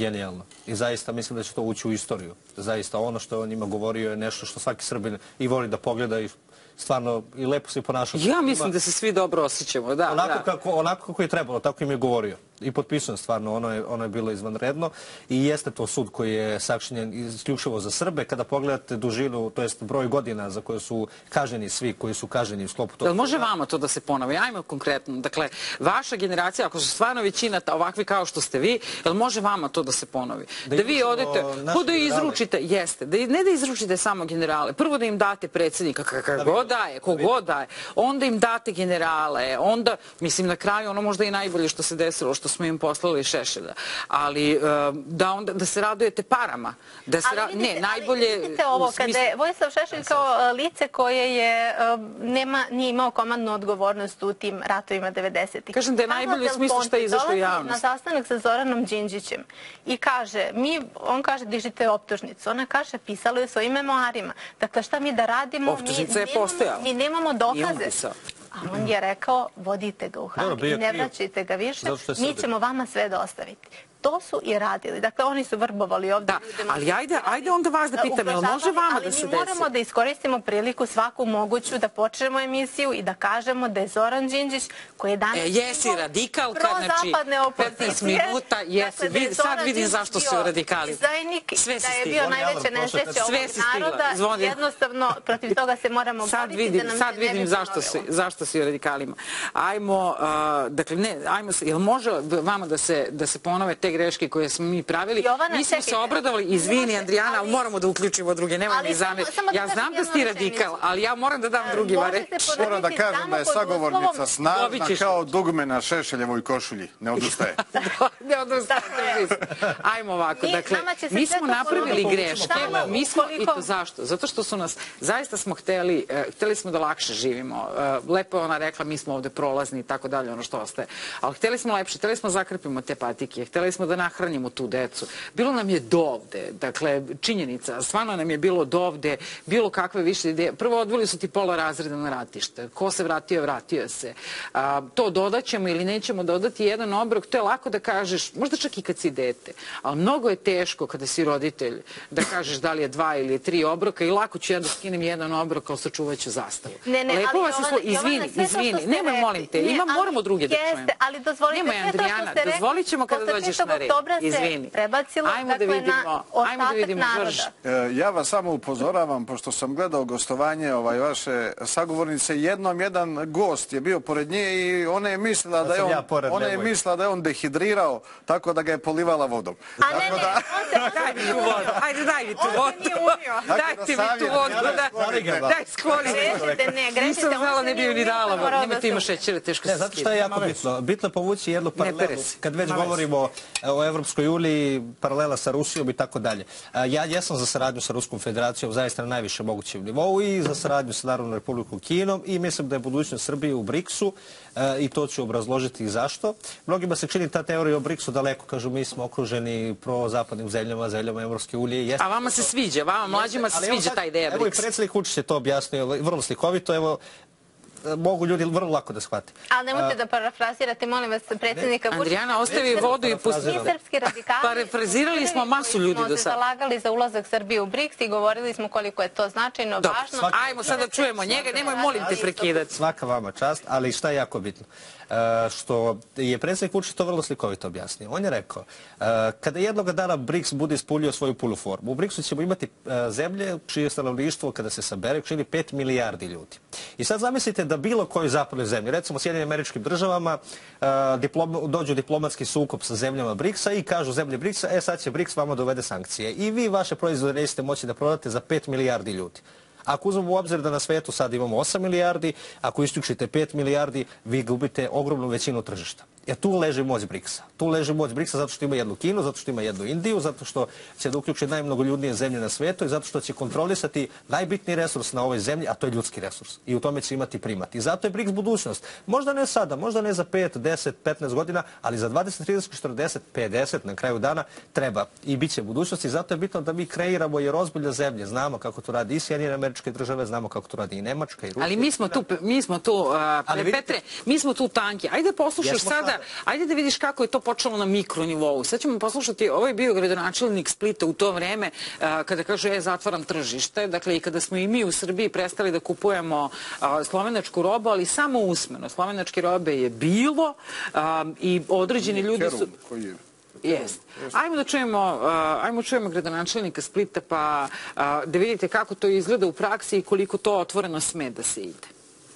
genijalno. I zaista mislim da će to ući u istoriju. Zaista ono što je on njima govorio je nešto što svaki Srbin i voli da pogleda i stvarno i lepo se i ponašao. Ja mislim da se svi dobro osjećamo, da. Onako kako, onako kako je trebalo, tako im je govorio. I potpisujem stvarno, ono je, ono je bilo izvanredno i jeste to sud koji je sačinjen isključivo za Srbe. Kada pogledate dužinu, to jest broj godina za koje su kažnjeni svi koji su kažnjeni u sklopu toga. Jel može vama to da se ponovi? Ajmo konkretno. Dakle, vaša generacija, ako su stvarno većina ovakvi kao što ste vi, jel može vama to da se ponovi? Da, da vi odete, ko da izručite, jeste, da, ne da izručite samo generale, prvo da im date predsjednika, kakav god daje, kogod daje, onda im date generale, onda, mislim, na kraju ono možda i najbolje što se desilo, što smo im poslali Šešelja, ali da onda da se radujete parama, da se ali vidite, ne najbolje. Ali vidite ovo, kada je Vojislav Šešelj kao lice koje je nema nije imao komandnu odgovornost u tim ratovima devedesetih. Kažem da je najbolje u smislu što je izašlo u javnost. Na sastanak sa Zoranom Đinđićem i kaže, mi, on kaže dižite optužnicu, ona kaže pisala je u svojim memoarima. Dakle, šta mi da radimo? Optužnica je postojala. Mi nemamo dokaze. A on je rekao, vodite ga u Hag i ne vraćajte ga više, mi ćemo vama sve dostaviti. To su i radili. Dakle, oni su vrbovali ovdje. Da, ali ajde, ajde onda vas da pitam, jel može vama da se desi? Ali mi moramo da iskoristimo priliku svaku moguću da počnemo emisiju i da kažemo da je Zoran Đinđić, koji je danas... E, jesi radikalka, znači petnaest minuta, jesi. Sad vidim zašto su radikali. Sve si da je bio najveća nesreća ovog naroda. Jednostavno, protiv toga se moramo boriti. Sad vidim zašto si radikalima. Ajmo, dakle, ne, ajmo se, jel može vama da se ponove te greške koje smo mi pravili? Mi smo se obradovali, izvini Andrijana, ali moramo da uključimo druge, nemoj mi zamjeriti. Ja znam da si ti radikal, ali ja moram da dam drugima reći. Moram da kažem da je sagovornica snažna kao dugme na Šešeljevoj košulji. Ne odustaje. Ne odustaje. Ajmo ovako, dakle, mi smo napravili greške, mi smo, i to zašto? Zato što su nas, zaista smo hteli, hteli smo da lakše živimo. Lepo je ona rekla, mi smo ovde prolazni i tako dalje, ono što ostaje. Ali hteli smo lepše, hteli smo zakrpimo te patike, hteli smo da nahranimo tu decu. Bilo nam je dovde, dakle, činjenica, stvarno nam je bilo dovde, bilo kakve više ideje. Prvo odveli su ti pola razreda na ratište. Ko se vratio, vratio se. To dodaćemo ili nećemo dodati jedan obrok, to je lako da kažeš, možda čak i kad si dete, ali mnogo je teško kada si roditelj da kažeš da li je dva ili tri obroka i lako ću ja da skinem jedan obrok, ali sačuvat ću zastavu. Ne, ne, Lepo vas je, izvini, izvini, nemoj, molim te, ima, moramo drugi da čujemo. Ali dozvolite, nemoj, Andrijana, dozvolit ćemo kada dođeš na red. Izvini. Ajmo da vidimo, ajmo da vidimo žrž. Ja vas samo upozoravam, pošto sam gledao gostovanje vaše sagovornice, jednom jedan gost je bio pored nje i ona je mislila da je on, ona je mislila da je on dehidrirao, tako da ga je polivala vodom. A ne, ne, daj mi tu vodu, ajde daj mi tu vodu. Dajte mi tu vodu, daj skloni. Nisam znala, ne bi ju ni dala vodu, nemojte ima šećere, teško se skida. Zato što je jako bitno, bitno je povući jednu paralelu, kad već govorimo o Evropskoj uniji, paralela sa Rusijom i tako dalje. Ja jesam za saradnju sa Ruskom federacijom zaista na najviše mogućem nivou i za saradnju sa Narodnom Republikom Kinom i mislim da je budućnost Srbije u briksu i to ću obrazložiti zašto. Mnogima se čini ta teorija o briksu daleko, kažu mi smo okruženi prozapadnim zemljama, zemljama Evropske unije. A vama se sviđa, vama mlađima se sviđa ta ideja briksa. Evo i predsjednik Vučić je to objasnio vrlo slikovito, evo mogu ljudi vrlo lako da shvate. Ali nemojte da parafrazirate, molim vas, predsjednika Vučića. Andrijana, ostavi vodu i pusti. Mi srpski radikali parafrazirali smo masu ljudi do sada. Smo se zalagali za ulazak Srbije u briks i govorili smo koliko je to značajno, važno. Ajmo sad da čujemo njega, nemoj molim te prekidati. Svaka vama čast, ali šta je jako bitno? Što je predsjednik Vučić to vrlo slikovito objasnio. On je rekao, kada jednog dana briks bude ispunio svoju punu formu, u briksu ćemo imati zemlje čije stanovništvo kada se sabere čini pet milijardi ljudi. I sad zamislite da bilo kojoj zapadnoj zemlji, recimo Sjedinjenim Američkim Državama, dođu diplomatski sukob sa zemljama briksa i kažu zemlje briksa, e sad će briks vama dovede sankcije i vi vaše proizvode nećete moći da prodate za pet milijardi ljudi. Ako uzmemo u obzir da na svetu sad imamo osam milijardi, ako isključite pet milijardi, vi gubite ogromnu većinu tržišta. Jer tu leži moć briksa. Tu leži moć briksa zato što ima jednu Kinu, zato što ima jednu Indiju, zato što će da uključi najmnogoljudnije zemlje na svijetu i zato što će kontrolisati najbitniji resurs na ovoj zemlji, a to je ljudski resurs. I u tome će imati primat. I zato je briks budućnost. Možda ne sada, možda ne za pet, deset, petnaest godina, ali za dvadeset, trideset, četrdeset, pedeset na kraju dana treba i bit će budućnost. I zato je bitno da mi kreiramo jer ozbiljne zemlje. Znamo kako to radi i Sjedinjene Američke Države, znamo kako to radi i Nemačka i Rusija. Ali mi smo tu, mi smo tu, Petre, mi smo tu tanki. Ajde poslušaš sada ajde da vidiš kako je to počelo na mikronivou. Sad ćemo poslušati, ovo je bio gradonačelnik Splita u to vreme kada kaže, je, zatvaram tržište, dakle i kada smo i mi u Srbiji prestali da kupujemo slovenačku robu, ali samo usmeno. Slovenačke robe je bilo i određeni ljudi su... Jest. Ajmo da čujemo, ajmo čujemo gradonačelnika Splita pa da vidite kako to izgleda u praksi i koliko to otvoreno sme da se ide.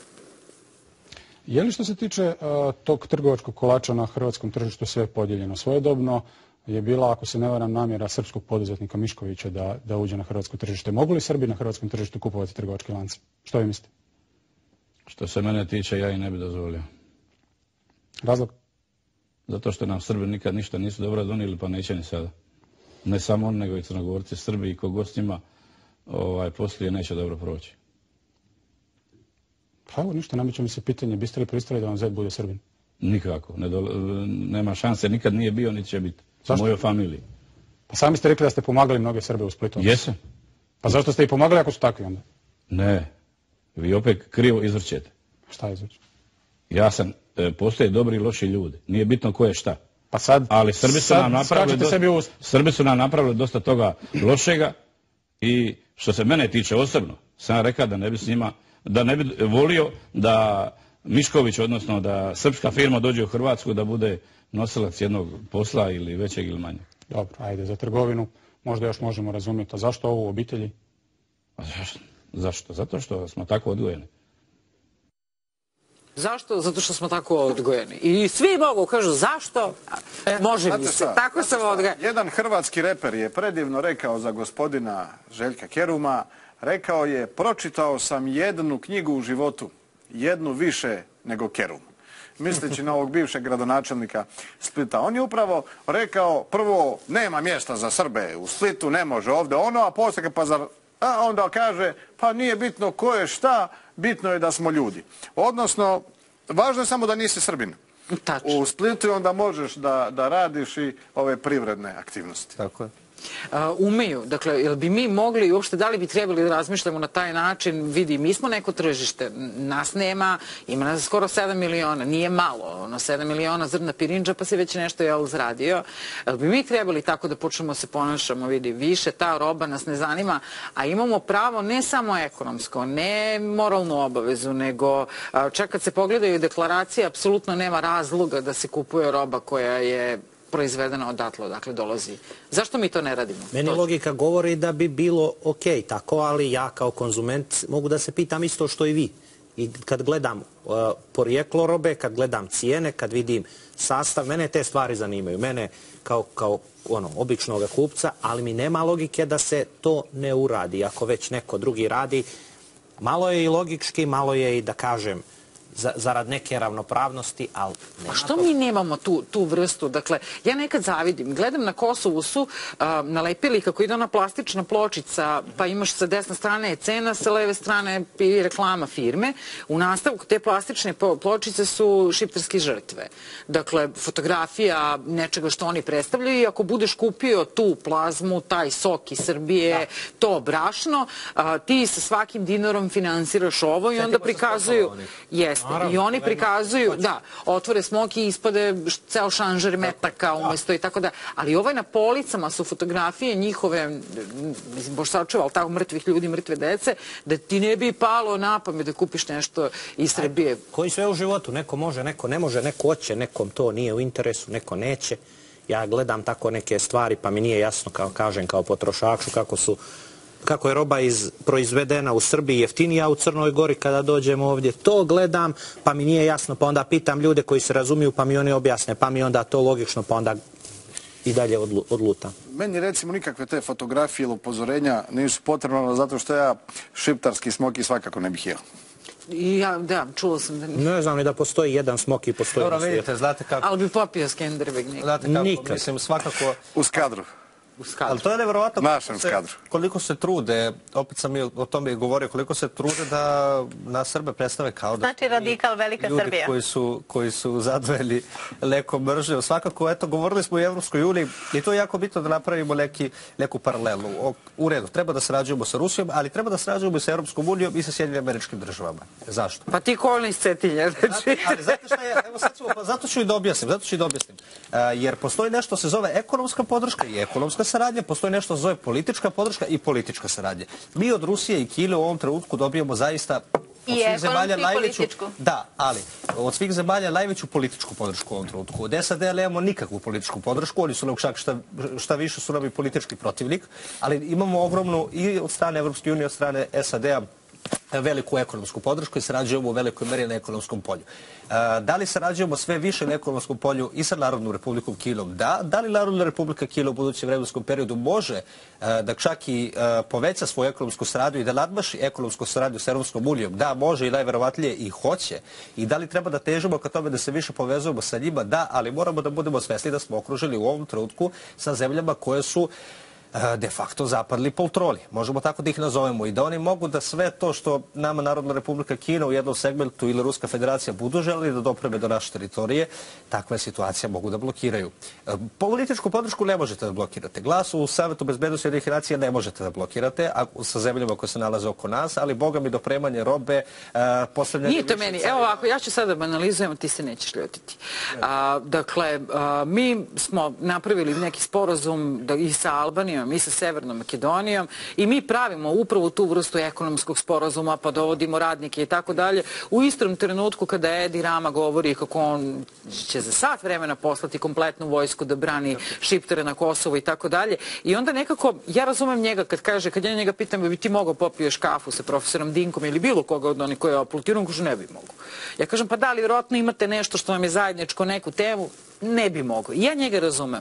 Je li što se tiče tog trgovačkog kolača na hrvatskom tržištu sve podijeljeno? Svojedobno je bila, ako se ne varam, namjera srpskog poduzetnika Miškovića da, da uđe na hrvatsko tržište. Mogu li Srbi na hrvatskom tržištu kupovati trgovačke lance? Što vi mislite? Što se mene tiče, ja i ne bi dozvolio. Razlog? Zato što nam Srbi nikad ništa nisu dobro donijeli, pa neće ni sada. Ne samo oni, nego i Crnogorci, Srbi i kogod s njima ovaj, poslije neće dobro proći. Pa evo ništa, nameće mi se pitanje, biste li pristali da vam zet bude Srbin? Nikako, ne do, nema šanse, nikad nije bio, niti će biti. U mojoj familiji. Pa sami ste rekli da ste pomagali mnoge Srbe u Splitu. Jesam. Pa zašto ste ih pomagali ako su takvi onda? Ne, vi opet krivo izvrćete. Šta izvrćete? Ja sam, e, postoje dobri i loši ljudi. Nije bitno ko je šta. Pa sad, ali Srbi su, sad nam napravili do, sebi Srbi su nam napravili dosta toga lošega i što se mene tiče osobno, sam rekao da ne bi s njima, da ne bi volio da Mišković, odnosno da srpska firma dođe u Hrvatsku da bude nosilac jednog posla ili većeg ili manjeg. Dobro, ajde, za trgovinu možda još možemo razumjeti. A zašto ovo u obitelji? A zašto? Zašto? Zato što smo tako odgojeni. Zašto? Zato što smo tako odgojeni. I svi mogu, kažu zašto? Može mi se. Tako sam odgojeni. Jedan hrvatski reper je predivno rekao za gospodina Željka Keruma, rekao je, pročitao sam jednu knjigu u životu, jednu više nego Kerum. Misleći na ovog bivšeg gradonačelnika Splita. On je upravo rekao, prvo, nema mjesta za Srbe u Splitu, ne može ovdje ono, a poslije pa zar... A onda kaže, pa nije bitno ko je šta, bitno je da smo ljudi. Odnosno, važno je samo da nisi Srbin. Tačno. U Splitu onda možeš da, da radiš i ove privredne aktivnosti. Tako je. Uh, umeju. Dakle, jel bi mi mogli, uopšte da li bi trebali da razmišljamo na taj način, vidi, mi smo neko tržište, nas nema, ima nas skoro sedam miliona, nije malo, ono, sedam miliona zrna pirinđa, pa se već nešto je zradio. Jel bi mi trebali tako da počnemo se ponašamo, vidi, više ta roba nas ne zanima, a imamo pravo ne samo ekonomsko, ne moralnu obavezu, nego čak kad se pogledaju deklaracije, apsolutno nema razloga da se kupuje roba koja je proizvedena odatle, odakle dolazi. Zašto mi to ne radimo? Meni logika govori da bi bilo ok tako, ali ja kao konzument mogu da se pitam isto što i vi. I kad gledam uh, porijeklo robe, kad gledam cijene, kad vidim sastav, mene te stvari zanimaju. Mene kao, kao ono, običnog kupca, ali mi nema logike da se to ne uradi. Ako već neko drugi radi, malo je i logički, malo je i da kažem Za, zarad neke ravnopravnosti, ali nema A što to... mi nemamo tu, tu vrstu? Dakle, ja nekad zavidim. Gledam na Kosovu su uh, nalepili kako ide ona plastična pločica, pa imaš sa desne strane je cena, sa leve strane je reklama firme. U nastavku te plastične pločice su šiptarske žrtve. Dakle, fotografija nečega što oni predstavljaju i ako budeš kupio tu plazmu, taj sok iz Srbije, da. To brašno, uh, ti sa svakim dinarom finansiraš ovo i onda prikazuju... Jeste. I oni prikazuju, da, otvore smok i ispade ceo šanžer metaka umjesto i tako da. Ali ovaj na policama su fotografije njihove, bož sačuva, ali tako mrtvih ljudi, mrtve dece, da ti ne bi palo na pamet da kupiš nešto iz Srbije. Koji sve u životu, neko može, neko ne može, neko hoće, nekom to nije u interesu, neko neće. Ja gledam tako neke stvari, pa mi nije jasno, kao kažem, kao potrošaču, kako su kako je roba iz, proizvedena u Srbiji jeftinija u Crnoj Gori kada dođemo ovdje. To gledam, pa mi nije jasno, pa onda pitam ljude koji se razumiju, pa mi oni objasne, pa mi onda to logično, pa onda i dalje odlu, odlutam. Meni recimo nikakve te fotografije ili upozorenja nisu potrebno, zato što ja šiptarski smoki svakako ne bih jeo. Ja, da, čulo sam da... Ne znam ni da postoji jedan smok i postoji... Dobro, vidite, znate kako... Ali bi popio Skenderbeg nikad. Znate kako, nikad. Mislim, svakako... Uz kadru. u skadru. Ali to je nevjerovatno Našem skadru. koliko se trude, opet sam i o tome i govorio, koliko se trude da nas Srbe predstave kao da Znači radikal Velika ljudi Srbija. koji su, koji su zadveli lekom mržnjom. Svakako, eto, govorili smo i o Evropskoj uniji i to je jako bitno da napravimo neki, neku paralelu. O, u redu, treba da sarađujemo sa Rusijom, ali treba da sarađujemo i sa Evropskom unijom i sa Sjedinjenim Američkim Državama. Zašto? Pa ti kolni iz Cetinja. Znači... Ali znate šta je, evo sad ću, pa zato ću i da objasnim, zato ću i da objasnim. Uh, jer postoji nešto se zove ekonomska podrška i ekonomska saradnja, postoji nešto se zove politička podrška i politička saradnja. Mi od Rusije i Kine u ovom trenutku dobijemo zaista I ekonomsku i političku. Da, ali od svih zemalja najveću političku podršku u ovom trenutku. Od S A D-a nemamo nikakvu političku podršku, oni su nam čak šta, šta više su nam i politički protivnik, ali imamo ogromnu i od strane Evropske unije, od strane S A D-a veliku ekonomsku podršku i sarađujemo u velikoj meri na ekonomskom polju. Da li sarađujemo sve više na ekonomskom polju i sa Narodnom republikom Kinom? Da. Da li Narodna republika Kina u budućem vremenskom periodu može da čak i poveća svoju ekonomsku saradnju i da nadmaši ekonomsku saradnju s Evropskom unijom? Da, može i najverovatnije i hoće. I da li treba da težimo ka tome da se više povezujemo sa njima? Da, ali moramo da budemo svesni da smo okružili u ovom trenutku sa zemljama koje su de facto zapadli poltroli. Možemo tako da ih nazovemo i da oni mogu da sve to što nama Narodna republika Kina u jednom segmentu ili Ruska federacija budu želeli da dopreme do naše teritorije, takve situacije mogu da blokiraju. Političku podršku ne možete da blokirate. Glas u Savetu bezbednosti Ujedinjenih nacija ne možete da blokirate sa zemljama koje se nalaze oko nas, ali boga mi dopremanje robe, postavljanje... Nije to meni. Evo ovako, ja ću sada da analizujem, ti se nećeš ljutiti. A, dakle, a, mi smo napravili neki sporazum da, i sa Albanijom i sa Severnom Makedonijom i mi pravimo upravo tu vrstu ekonomskog sporazuma, pa dovodimo radnike i tako dalje. U istom trenutku kada Edi Rama govori kako on će za sat vremena poslati kompletnu vojsku da brani Šiptare na Kosovu i tako dalje. I onda nekako, ja razumem njega kad kaže, kad ja njega pitam bi ti mogao popiješ kafu sa profesorom Dinkom ili bilo koga od onih koji je aplaudiran, kaže ne bi mogu. Ja kažem pa da li vjerojatno imate nešto što vam je zajedničko, neku temu, ne bi mogu. Ja njega razumem.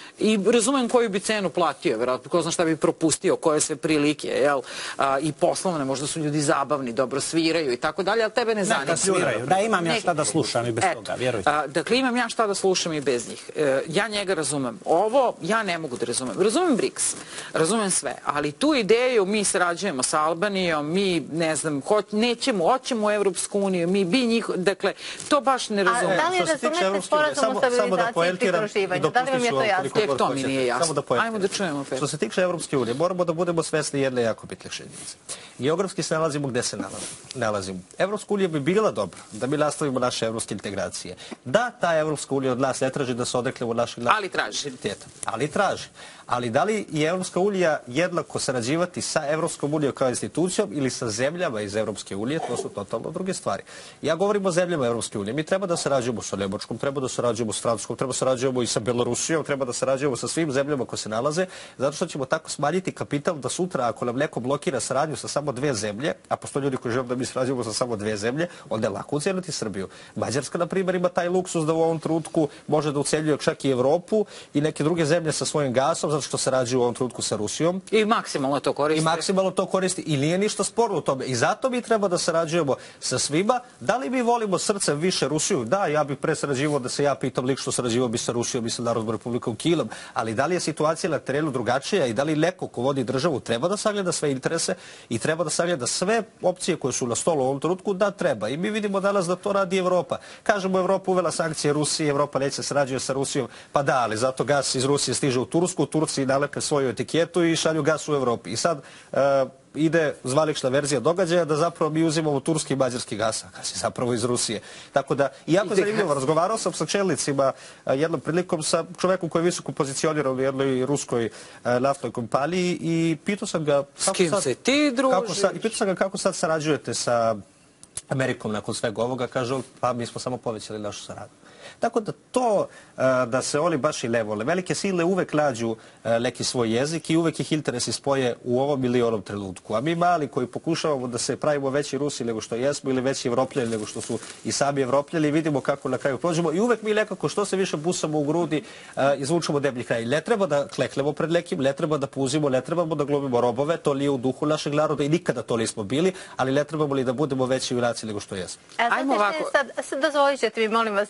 I razumem koju bi cenu platio, vjerojatno, ko zna šta bi propustio, koje sve prilike, jel, a, i poslovne, možda su ljudi zabavni, dobro sviraju i tako dalje, ali tebe ne zanima. Neka sviraju, da imam ja šta da slušam i bez Eto, toga, vjerujte. A, dakle, imam ja šta da slušam i bez njih. E, ja njega razumem. Ovo ja ne mogu da razumem. Razumem BRICS, razumem sve, ali tu ideju mi sarađujemo sa Albanijom, mi, ne znam, hoć, nećemo, hoćemo u Evropsku uniju, mi bi njih, dakle, to baš ne razumem. A da li razumete sporazum o stabilizaciji i pridruživanju? Da li vam je to jasno? Tek to mi nije jasno. Ajmo da čujemo. Što se tiče Evropske unije, moramo da budemo svesni jedne jako bitne činjenice. Geografski se nalazimo gde se nalazimo. Evropska unija bi bila dobra da mi nastavimo naše evropske integracije. Da, ta Evropska unija od nas ne traži da se odreknemo našeg ali traži. Ali traži. Ali da li je Evropska unija jednako sarađivati sa Evropskom unijom kao institucijom ili sa zemljama iz Evropske unije, to su totalno druge stvari. Ja govorim o zemljama Evropske unije. Mi treba da sarađujemo sa Nemačkom, treba da sarađujemo s Francuskom, treba da sarađujemo i sa Belorusijom, treba da sarađujemo sa svim zemljama koje se nalaze, zato što ćemo tako smanjiti kapital da sutra ako nam neko blokira saradnju sa samo dve zemlje, a postoje ljudi koji žele da mi sarađujemo sa samo dve zemlje, onda je lako ucijeniti Srbiju. Mađarska, na primjer, ima taj luksus da u ovom trenutku može da ucenjuje čak i Evropu i neke druge zemlje sa svojim gasom, zato što sarađuju u ovom trenutku sa Rusijom. I maksimalno to koristi. I maksimalno to koristi i nije ništa sporno u tome. I zato mi treba da sarađujemo sa svima. Da li mi volimo srcem više Rusiju? Da, ja bih pre sarađivao da se ja pitam lik što sarađivao bi sa Rusijom i sa Narodnom republikom Kinom. Ali da li je situacija na terenu drugačija i da li neko ko vodi državu treba da sagleda sve interese i treba da sagleda sve opcije koje su na stolu u ovom trenutku? Da, treba. I mi vidimo danas da to radi Evropa. Kažemo, Evropa uvela sankcije Rusiji, Evropa neće sarađuje sa Rusijom. Pa da, ali zato gas iz Rusije stiže u Tursku, Turci nalepe svoju etiketu i šalju gas u Evropi. I sad uh, ide zvalična verzija događaja da zapravo mi uzimamo turski i mađarski gas, a gas je zapravo iz Rusije. Tako da, iako je zanimljivo, razgovarao sam sa čelnicima uh, jednom prilikom sa čovekom koji je visoko pozicioniran u jednoj ruskoj uh, naftnoj kompaniji i pitao sam ga s kim sad, se ti družiš? I pitao sam ga kako sad sarađujete sa Amerikom nakon svega ovoga. Kaže on, pa mi smo samo povećali našu saradnju. Tako da to da se oni baš i ne vole. Velike sile uvek nađu neki svoj jezik i uvek ih interesi spoje u ovom ili onom trenutku. A mi mali koji pokušavamo da se pravimo veći Rusi nego što jesmo ili veći Evropljani nego što su i sami Evropljani, vidimo kako na kraju prođemo i uvek mi nekako što se više busamo u grudi izvučemo deblji kraj. Ne treba da kleknemo pred nekim, ne treba da puzimo, ne trebamo da glumimo robove, to nije u duhu našeg naroda i nikada to nismo bili, ali ne trebamo li da budemo veći junaci nego što jesmo. Ajmo ovako. Sad, sad dozvolit ćete mi, molim vas. Pa ja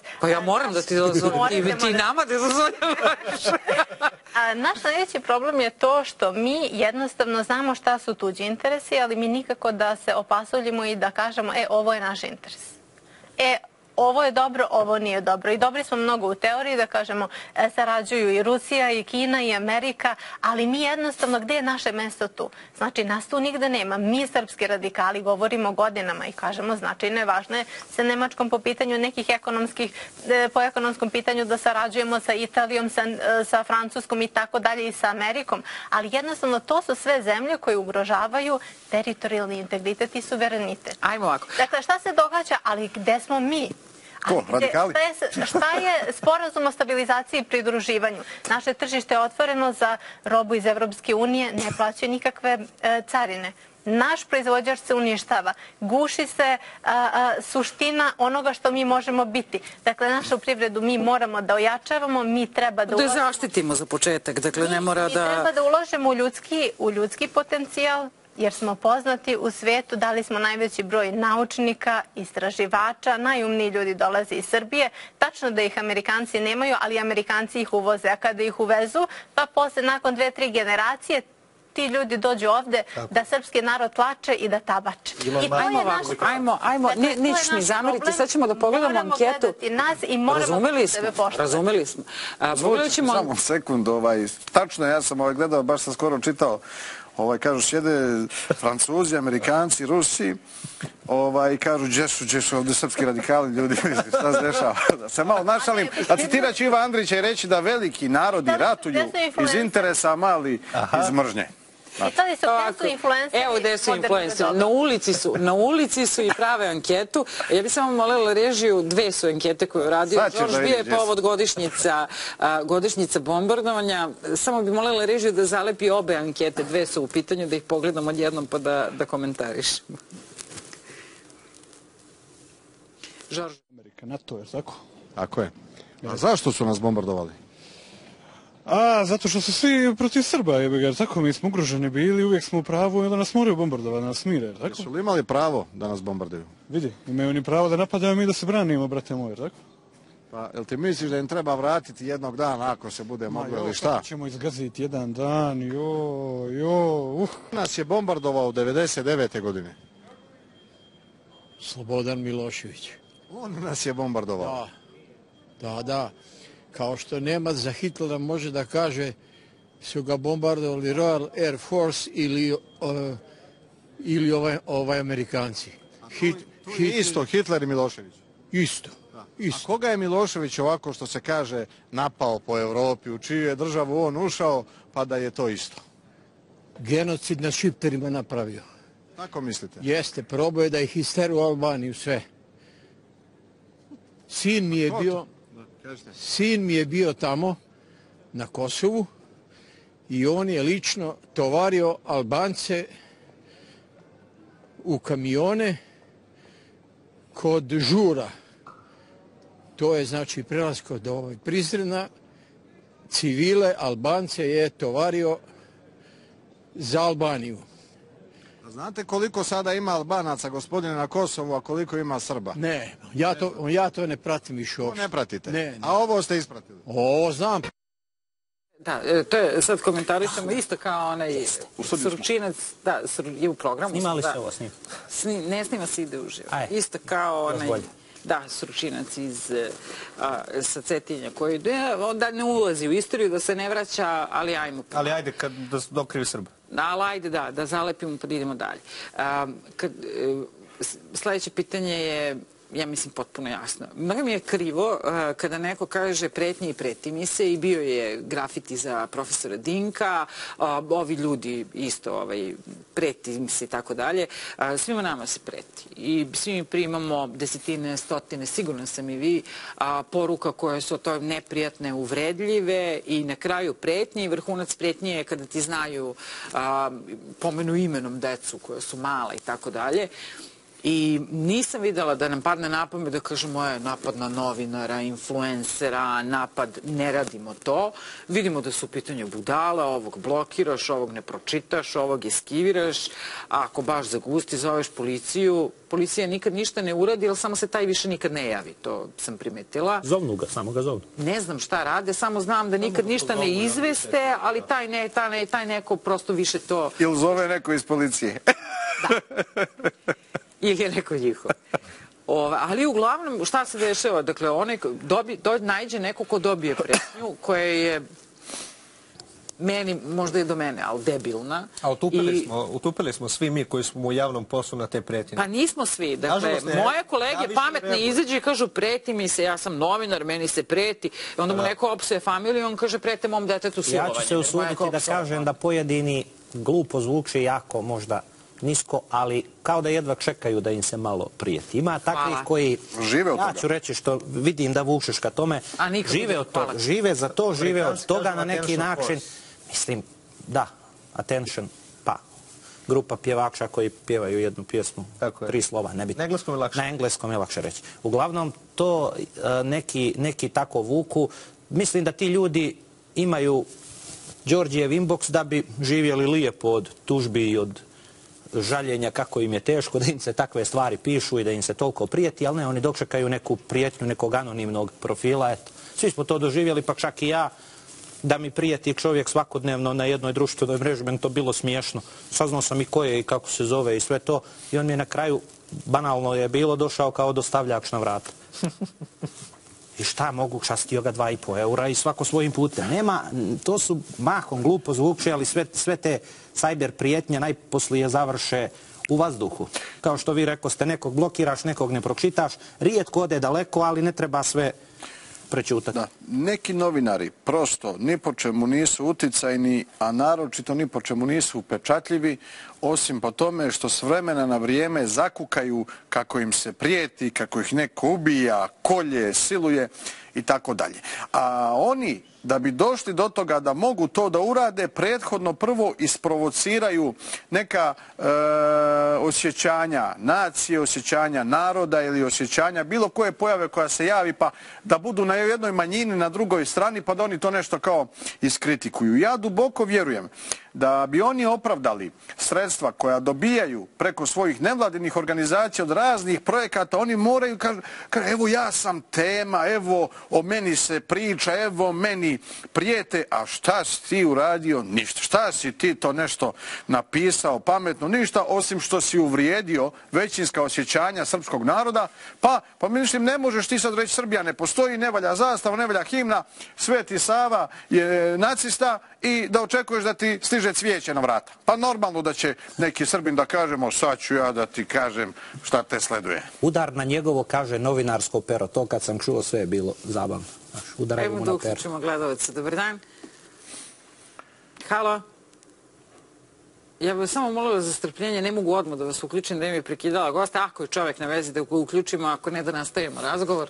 moram da ti dozvolim. I ti nama da dozvoljavaš. Naš najveći problem je to što mi jednostavno znamo šta su tuđi interesi, ali mi nikako da se opasoljimo i da kažemo, e, ovo je naš interes. E, ovo je dobro, ovo nije dobro. I dobri smo mnogo u teoriji da kažemo e, sarađuju i Rusija i Kina i Amerika, ali mi jednostavno, gde je naše mesto tu? Znači, nas tu nigde nema. Mi, srpski radikali, govorimo godinama i kažemo značajno je važno je sa Nemačkom po pitanju nekih ekonomskih, e, po ekonomskom pitanju da sarađujemo sa Italijom, sa, e, sa Francuskom i tako dalje i sa Amerikom, ali jednostavno to su sve zemlje koje ugrožavaju teritorijalni integritet i suverenitet. Ajmo ovako. Dakle, šta se događa, ali gde smo mi? Ko, radikali? Šta je, šta je sporazum o stabilizaciji i pridruživanju? Naše tržište je otvoreno za robu iz Evropske unije, ne plaćaju nikakve e, carine. Naš proizvođač se uništava. Guši se a, a, suština onoga što mi možemo biti. Dakle, našu privredu mi moramo da ojačavamo, mi treba da... Da je zaštitimo za početak, dakle ne mora da... Mi treba da uložimo u ljudski, u ljudski potencijal, jer smo poznati u svetu, dali smo najveći broj naučnika, istraživača, najumniji ljudi dolaze iz Srbije. Tačno da ih Amerikanci nemaju, ali Amerikanci ih uvoze, a kada ih uvezu, pa posle, nakon dve, tri generacije, ti ljudi dođu ovde da srpski narod tlače i da tabače. I to je naš problem. Ajmo, ajmo, nećeš mi zameriti, sad ćemo da pogledamo anketu. Moramo gledati nas i moramo da sebe poštovati. Razumeli smo. Samo sekund, tačno, ja sam gledao, baš sam skoro čitao, Ovaj, kažu, sjede Francuzi, Amerikanci, Rusi ovaj, kažu, gdje su, gdje su ovdje srpski radikali, ljudi, šta se dešava? Da se malo našalim. A citirat ću Iva Andrića i reći da veliki narodi ratuju iz interesa, mali iz mržnje. I tada su gdje su influenceri. Evo gdje su influenceri. Na ulici su, na ulici su i prave anketu. Ja bih samo molila režiju, dve su ankete koje je uradio. Žorž, bio je povod godišnjica, godišnjica bombardovanja. Samo bih molila režiju da zalepi obe ankete. Dve su u pitanju, da ih pogledam odjednom pa da, da komentarišemo. Žorž. Amerika, NATO, je tako? Tako je. A zašto su nas bombardovali? A, zato što su svi protiv Srba, jer tako mi smo ugroženi bili, uvijek smo u pravu i onda nas moraju bombardovati, da nas mire, tako? Jesu li imali pravo da nas bombarduju? Vidi, imaju oni pravo da napadaju mi da se branimo, brate moje, tako? Pa, jel ti misliš da im treba vratiti jednog dana ako se bude moglo ili šta? Kako ćemo izgaziti jedan dan, jo, jo, uh. Nas je bombardovao devedeset devete godine. Slobodan Milošević. On nas je bombardovao. Da, da, da. Kao što Nemac za Hitlera može da kaže su ga bombardovali Royal Air Force ili, uh, ili ovaj, ovaj Amerikanci. Hit, tu, tu je isto, Hitler i Milošević. Isto, isto. A koga je Milošević ovako što se kaže napao po Evropi, u čiju je državu on ušao, pa da je to isto? Genocid na Šipterima napravio. Tako mislite? Jeste, probao je da ih isteru u Albaniju, sve. Sin mi je bio... Sin mi je bio tamo na Kosovu i on je lično tovario Albance u kamione kod Žura. To je znači prelaz kod ovaj Prizrena. Civile Albance je tovario za Albaniju. A znate koliko sada ima Albanaca, gospodine, na Kosovu, a koliko ima Srba? Ne, ja to, ja to ne pratim više uopšte. Ne pratite? Ne, ne. A ovo ste ispratili? Ovo znam. Da, to je, sad komentarišemo isto kao onaj Sručinac, da, je u programu. Snimali ste ovo snim? Ne snima se, ide uživo. Isto kao onaj... Da, Sručinac iz, a, sa Cetinja koji da ne ulazi u istoriju, da se ne vraća, ali ajmo. Ali ajde, kad da dokrivi Srba. Ali ajde, da, da zalepimo pa da idemo dalje. A, kad, sljedeće pitanje je, ja mislim, potpuno jasno. Mnogo mi je krivo a, kada neko kaže pretnje i preti mi se i bio je grafiti za profesora Dinka, a, ovi ljudi isto ovaj, preti mi se i tako dalje. Svima nama se preti i svi mi primamo desetine, stotine, sigurno sam i vi, a, poruka koje su to neprijatne, uvredljive i na kraju pretnje i vrhunac pretnje je kada ti znaju, a, pomenu imenom decu koja su mala i tako dalje. I nisam videla da nam padne na pamet da kažemo je napad na novinara, influencera, napad, ne radimo to. Vidimo da su u pitanju budala, ovog blokiraš, ovog ne pročitaš, ovog eskiviraš, a ako baš zagusti, zoveš policiju, policija nikad ništa ne uradi, ali samo se taj više nikad ne javi, to sam primetila. Zovnu ga, samo ga zovnu. Ne znam šta rade, samo znam da nikad ništa ne izveste, ali taj, ne, taj, ne, taj neko prosto više to... Ili zove neko iz policije. Da. Ili je neko njihov. Ove, ali uglavnom, šta se dešava? Dakle, onaj dobi, do, najđe neko ko dobije pretnju, koja je meni, možda i do mene, ali debilna. A utupili, I, smo, utupili smo svi mi koji smo u javnom poslu na te pretnje. Pa nismo svi. Dakle, moje kolege ja pametne izađe i kažu preti mi se, ja sam novinar, meni se preti. I onda mu neko opsuje familiju, on kaže prete mom detetu silovanje. Ja ću se usuditi da kažem da pojedini glupo zvuči jako možda nisko, ali kao da jedva čekaju da im se malo prijeti. Ima takvih koji, žive od ja toga. ću reći što vidim da vučeš ka tome, žive od toga, žive za to, žive od toga na neki način. Mislim, da, attention, pa, grupa pjevača koji pjevaju jednu pjesmu, tri slova, nebitno. Na engleskom je lakše. Na engleskom je lakše reći. Uglavnom, to neki, neki tako vuku. Mislim da ti ljudi imaju Đorđijev inbox da bi živjeli lijepo od tužbi i od žaljenja kako im je teško da im se takve stvari pišu i da im se toliko prijeti, ali ne, oni dočekaju neku prijetnju nekog anonimnog profila. Eto, svi smo to doživjeli, pa čak i ja, da mi prijeti čovjek svakodnevno na jednoj društvenoj mreži, meni to bilo smiješno. Saznao sam i ko je i kako se zove i sve to. I on mi je na kraju, banalno je bilo, došao kao dostavljač na vrata. I šta mogu, šastio ga dva i po eura i svako svojim putem. Nema, to su mahom glupo zvuče, ali sve, sve te sajber prijetnje najposlije završe u vazduhu. Kao što vi rekoste, nekog blokiraš, nekog ne pročitaš, rijetko ode daleko, ali ne treba sve prećutati. Da. Neki novinari prosto ni po čemu nisu uticajni, a naročito ni po čemu nisu upečatljivi, osim po tome što s vremena na vrijeme zakukaju kako im se prijeti, kako ih neko ubija, kolje, siluje i tako dalje. A oni, da bi došli do toga da mogu to da urade, prethodno prvo isprovociraju neka e, osjećanja nacije, osjećanja naroda ili osjećanja bilo koje pojave koja se javi, pa da budu na jednoj manjini, na drugoj strani, pa da oni to nešto kao iskritikuju. Ja duboko vjerujem da bi oni opravdali sredstva koja dobijaju preko svojih nevladinih organizacija od raznih projekata, oni moraju kažu, kažu evo ja sam tema, evo o meni se priča, evo meni prijete, a šta si ti uradio? Ništa. Šta si ti to nešto napisao pametno? Ništa, osim što si uvrijedio većinska osjećanja srpskog naroda, pa, pa mislim, ne možeš ti sad reći Srbija ne postoji, ne valja zastava, ne valja himna, Sveti Sava je nacista i da očekuješ da ti stiže cvijeće na vrata. Pa normalno da će neki Srbin da kažemo, sad ću ja da ti kažem šta te sleduje. Udar na njegovo, kaže, novinarsko pero. To kad sam čuo, sve je bilo zabavno. Udaraju mu na pero. Evo da uključimo gledalca. Dobar dan. Halo. Ja bih samo molila za strpljenje, ne mogu odmah da vas uključim, da im je prekidala gosta. Ako je čovjek na vezi da ga uključimo, ako ne da nastavimo razgovor.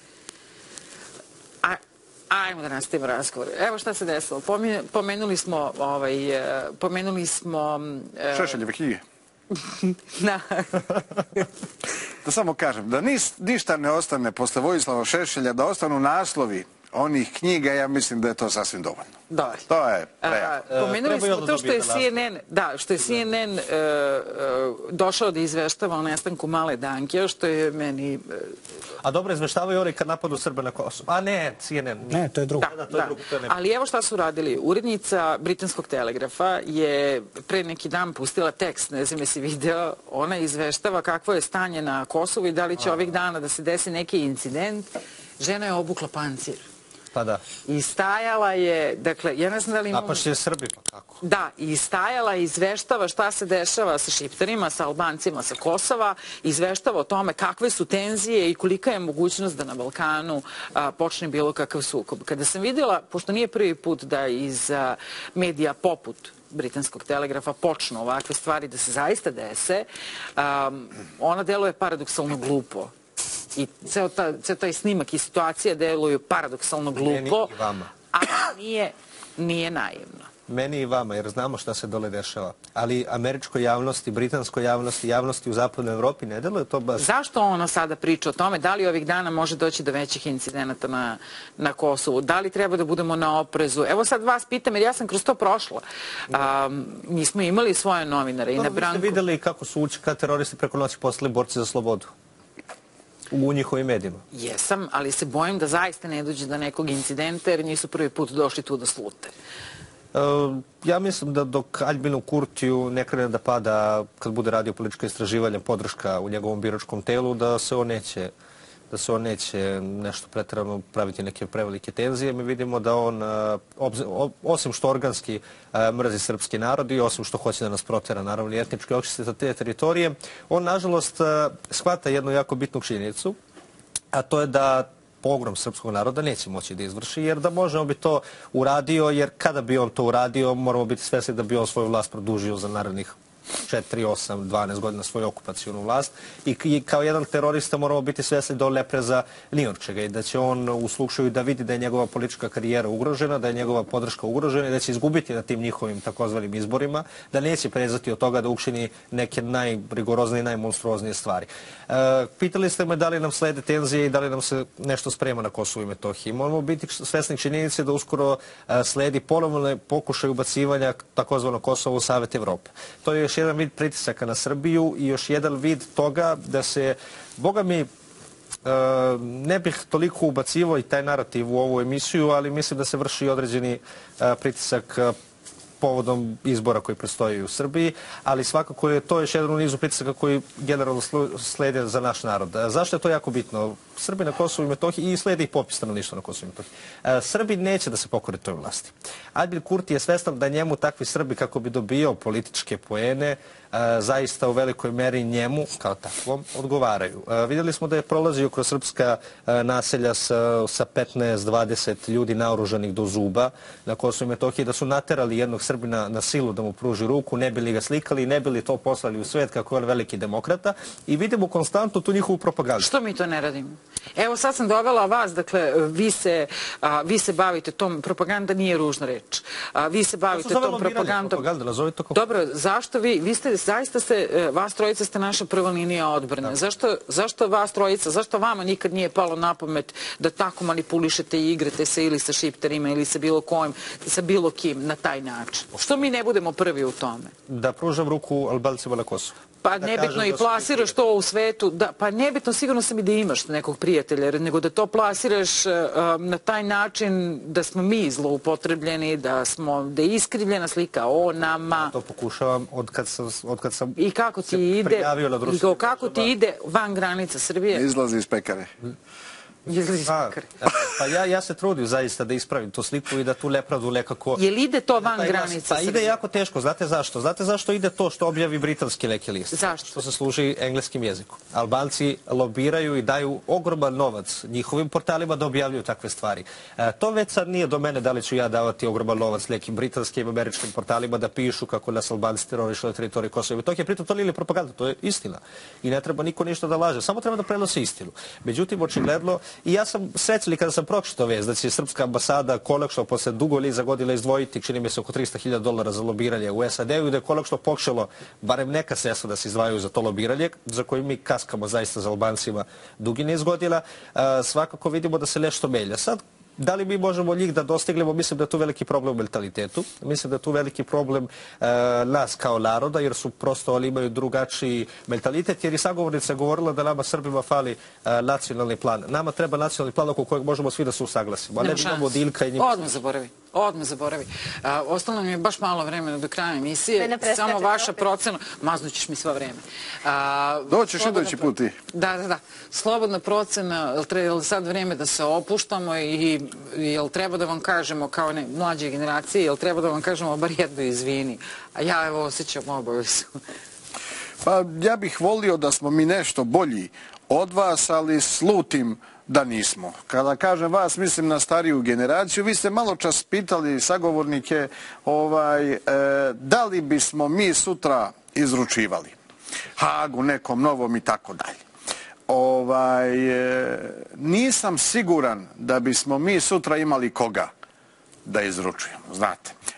A, ajmo da nastavimo razgovor. Evo šta se desilo. Pomenuli smo, ovaj, pomenuli smo... Šešeljeve knjige. Da. Da samo kažem, da nis, ništa ne ostane posle Vojislava Šešelja, da ostanu naslovi onih knjiga, ja mislim da je to sasvim dovoljno. Dobar. To je prejako. Pomenuli smo to što je C N N, da, što je C N N došao da izveštava o nestanku male Danke, što je meni... A dobro, izveštavaju oni kad napadu Srba na Kosovo. A ne, C N N. Ne, to je drugo. Da, da. Ali evo šta su radili. Urednica Britanskog telegrafa je pre neki dan pustila tekst, ne znam jesi video, ona izveštava kakvo je stanje na Kosovu i da li će ovih dana da se desi neki incident. Žena je obukla pancir. Pa da. I stajala je, dakle, ja ne znam da li imamo... Napašće je Srbi, pa kako? Da, i stajala i izveštava šta se dešava sa Šiptarima, sa Albancima, sa Kosova, izveštava o tome kakve su tenzije i kolika je mogućnost da na Balkanu a, počne bilo kakav sukob. Kada sam vidjela, pošto nije prvi put da iz a, medija poput Britanskog telegrafa počnu ovakve stvari da se zaista dese, a, ona deluje paradoksalno glupo. I ceo, ta, ceo taj snimak i situacija deluju paradoksalno glupo, a nije, nije naivno. Meni i vama, jer znamo šta se dole dešava. Ali američkoj javnosti, britanskoj javnosti, javnosti u zapadnoj Evropi ne deluje to baš. Zašto ono sada priča o tome? Da li ovih dana može doći do većih incidenata na, na Kosovu? Da li treba da budemo na oprezu? Evo sad vas pitam, jer ja sam kroz to prošla. A, mi smo imali svoje novinare i na Branku. Vi ste videli kako su učeka teroristi preko noći postali borci za slobodu u njihovim medijima. Jesam, ali se bojim da zaista ne dođe do nekog incidenta, jer nisu prvi put došli tu da slute. Ja mislim da dok Aljbinu Kurtiju ne krene da pada, kad bude radio politička istraživanja, podrška u njegovom biračkom telu, da se on neće da se on neće nešto pretjerano praviti neke prevelike tenzije. Mi vidimo da on, osim što organski mrzi srpski narod i osim što hoće da nas protera, naravno i etnički očiste za te teritorije, on nažalost shvata jednu jako bitnu činjenicu, a to je da pogrom srpskog naroda neće moći da izvrši, jer da može on bi to uradio, jer kada bi on to uradio, moramo biti svesni da bi on svoju vlast produžio za narednih četiri, osam, dvanaest godina svoju okupacijonu vlast i kao jedan terorista moramo biti svesni da on ne preza ni od čega i da će on u slučaju da vidi da je njegova politička karijera ugrožena, da je njegova podrška ugrožena i da će izgubiti na tim njihovim takozvanim izborima, da neće prezati od toga da učini neke najrigoroznije i najmonstruoznije stvari. Pitali ste me da li nam slede tenzije i da li nam se nešto sprema na Kosovu i Metohiji. Moramo biti svesni činjenice da uskoro sledi ponovno pokušaj ubacivanja takozvanog Kosova u Savet Evrope. To je još jedan vid pritisaka na Srbiju i još jedan vid toga da se, boga mi, ne bih toliko ubacivao i taj narativ u ovu emisiju, ali mislim da se vrši određeni pritisak povodom izbora koji predstoji u Srbiji, ali svakako je to još jedan u nizu pritisaka koji generalno slede za naš narod. Zašto je to jako bitno? Srbi na Kosovu i Metohiji i slede i popis stanovništva na Kosovu i Metohiji. Srbi neće da se pokore toj vlasti. Aljbin Kurti je svestan da njemu takvi Srbi, kako bi dobio političke poene, zaista u velikoj meri njemu, kao takvom, odgovaraju. Vidjeli smo da je prolazio kroz srpska naselja sa petnaest dvadeset ljudi naoružanih do zuba na Kosovu i Metohiji, da su naterali jednog Srbina na silu da mu pruži ruku, ne bili ga slikali, ne bili to poslali u svet kako je on veliki demokrata i vidimo konstantno tu njihovu propagandu. Što mi to ne radimo? Evo sad sam dovela vas, dakle, vi se, a, vi se bavite tom, propaganda nije ružna reč, a, vi se bavite tom propagandom. Dobro, zašto vi, vi ste, zaista ste, vas trojica ste naša prva linija odbrane. Zašto, zašto vas trojica, zašto vama nikad nije palo na pamet da tako manipulišete i igrate se ili sa šiptarima ili sa bilo kojim, sa bilo kim na taj način? Što mi ne budemo prvi u tome? Da pružam ruku Albancima na Kosovu. Pa nebitno i plasiraš to u svetu, da, pa nebitno sigurno sam i da imaš nekog prijatelja, nego da to plasiraš uh, na taj način da smo mi zloupotrebljeni, da smo, da je iskrivljena slika o nama. To pokušavam od kad sam, od kad sam I kako ti ide, i kako ti ide van granica Srbije? Izlazi iz pekare. Pa, pa ja, ja se trudim zaista da ispravim tu sliku i da tu nepravdu nekako... Je li ide to van granica? Pa ide jako teško. Znate zašto? Znate zašto ide to što objavi britanski neki list? Zašto? Što se služi engleskim jezikom. Albanci lobiraju i daju ogroman novac njihovim portalima da objavljuju takve stvari. E, to već sad nije do mene da li ću ja davati ogroman novac nekim britanskim i američkim portalima da pišu kako nas Albanci terorišu na teritoriji Kosova i Metohije. Pritom to nije propaganda, to je istina. I ne treba niko ništa da laže. Samo treba da prenosi istinu. Međutim, očigledno, i ja sam srećan kada sam pročitao vest da će srpska ambasada konačno posle dugo niza godina izdvojiti, čini mi se, oko trista hiljada dolara za lobiranje u S A D-u i da je konačno pokušalo barem neka sredstva da se izdvajaju za to lobiranje, za koje mi kaskamo zaista za Albancima dugi niz godina. Svakako vidimo da se nešto melja. Sad, da li mi možemo njih da dostignemo? Mislim da je tu veliki problem u mentalitetu. Mislim da je tu veliki problem e, nas kao naroda, jer su prosto oni imaju drugačiji mentalitet, jer i sagovornica govorila da nama Srbima fali e, nacionalni plan. Nama treba nacionalni plan oko kojeg možemo svi da se usaglasimo. A ne imamo Diljka i njima. Odmah zaboravi. Odmah zaboravi. A, ostalo mi je baš malo vremena do kraja emisije. Samo vaša procena. Maznućeš mi sva vreme. Doćeš idući put i. Da, da, da. Slobodna procena, je li sad vreme da se opuštamo i jel treba da vam kažemo kao ne, mlađe generacije, jel treba da vam kažemo bar jedno izvini. A ja evo osjećam obavezu. Pa ja bih volio da smo mi nešto bolji od vas, ali slutim da nismo. Kada kažem vas, mislim na stariju generaciju. Vi ste malo čas pitali sagovornike ovaj, e, da li bismo mi sutra izručivali Hagu nekom novom i tako dalje. Ovaj, e, nisam siguran da bismo mi sutra imali koga da izručujemo, znate.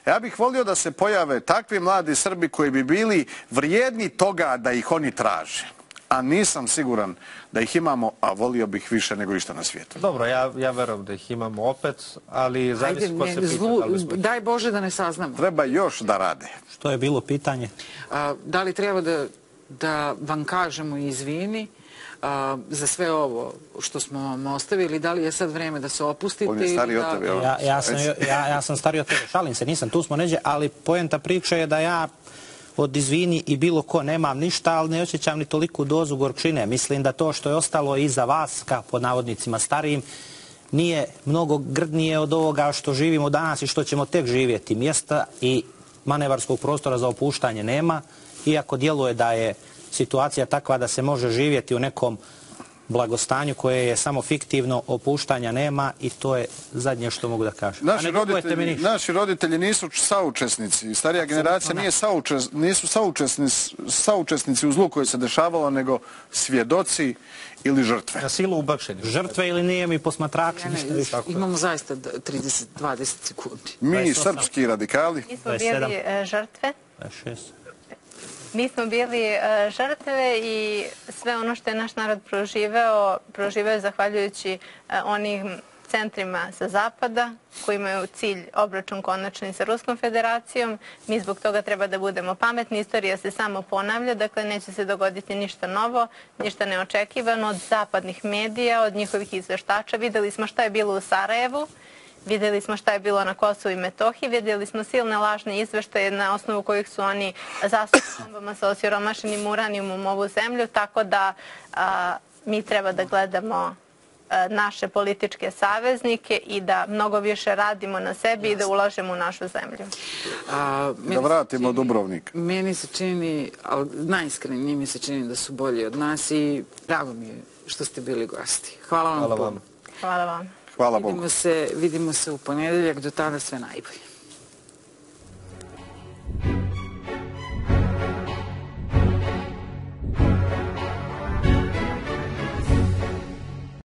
Ja bih volio da se pojave takvi mladi Srbi koji bi bili vrijedni toga da ih oni traže. A nisam siguran da ih imamo, a volio bih više nego išta na svijetu. Dobro, ja, ja verujem da ih imamo opet, ali zavisi ko se pita. Zlu, daj Bože da ne saznamo. Treba još da rade. Što je bilo pitanje? A, da li treba da, da vam kažemo izvini a, za sve ovo što smo vam ostavili, da li je sad vreme da se opustite? On je stariji od tebe. Ja, ja, sam, ja, ja sam stariji od tebe, šalim se, nisam, tu smo neđe, ali poenta priče je da ja od izvini i bilo ko nemam ništa, ali ne osjećam ni toliku dozu gorčine. Mislim da to što je ostalo iza vas, kao pod navodnicima starijim, nije mnogo grdnije od ovoga što živimo danas i što ćemo tek živjeti. Mjesta i manevarskog prostora za opuštanje nema, iako djeluje da je situacija takva da se može živjeti u nekom blagostanju koje je samo fiktivno, opuštanja nema i to je zadnje što mogu da kažem. Naši, roditelji, naši roditelji nisu saučesnici. Starija generacija nije saučes, nisu saučesnici, saučesnici u zlu koje se dešavalo, nego svjedoci ili žrtve. Na silu ubakšeni. Žrtve ili nije mi posmatrači. Ne, ne, imamo zaista trideset do dvadeset sekundi. Mi, srpski radikali. Mi smo bili žrtve. šest Mi smo bili uh, žrtve i sve ono što je naš narod proživeo, proživeo je zahvaljujući uh, onim centrima sa zapada koji imaju cilj obračun konačni sa Ruskom federacijom. Mi zbog toga treba da budemo pametni. Istorija se samo ponavlja, dakle neće se dogoditi ništa novo, ništa neočekivano od zapadnih medija, od njihovih izveštača. Videli smo šta je bilo u Sarajevu. Vidjeli smo šta je bilo na Kosovu i Metohiji, vidjeli smo silne lažne izveštaje na osnovu kojih su oni zasuli bombama sa osiromašenim uranijumom ovu zemlju, tako da a, mi treba da gledamo a, naše političke saveznike i da mnogo više radimo na sebi i da ulažemo u našu zemlju. A, da vratimo čini, Dubrovnik. Meni se čini, ali najiskrenije mi se čini da su bolji od nas i drago mi je što ste bili gosti. Hvala vam. Hvala vam. Hvala vam. Hvala Bogu. Vidimo se, vidimo se u ponedeljak, do tada sve najbolje.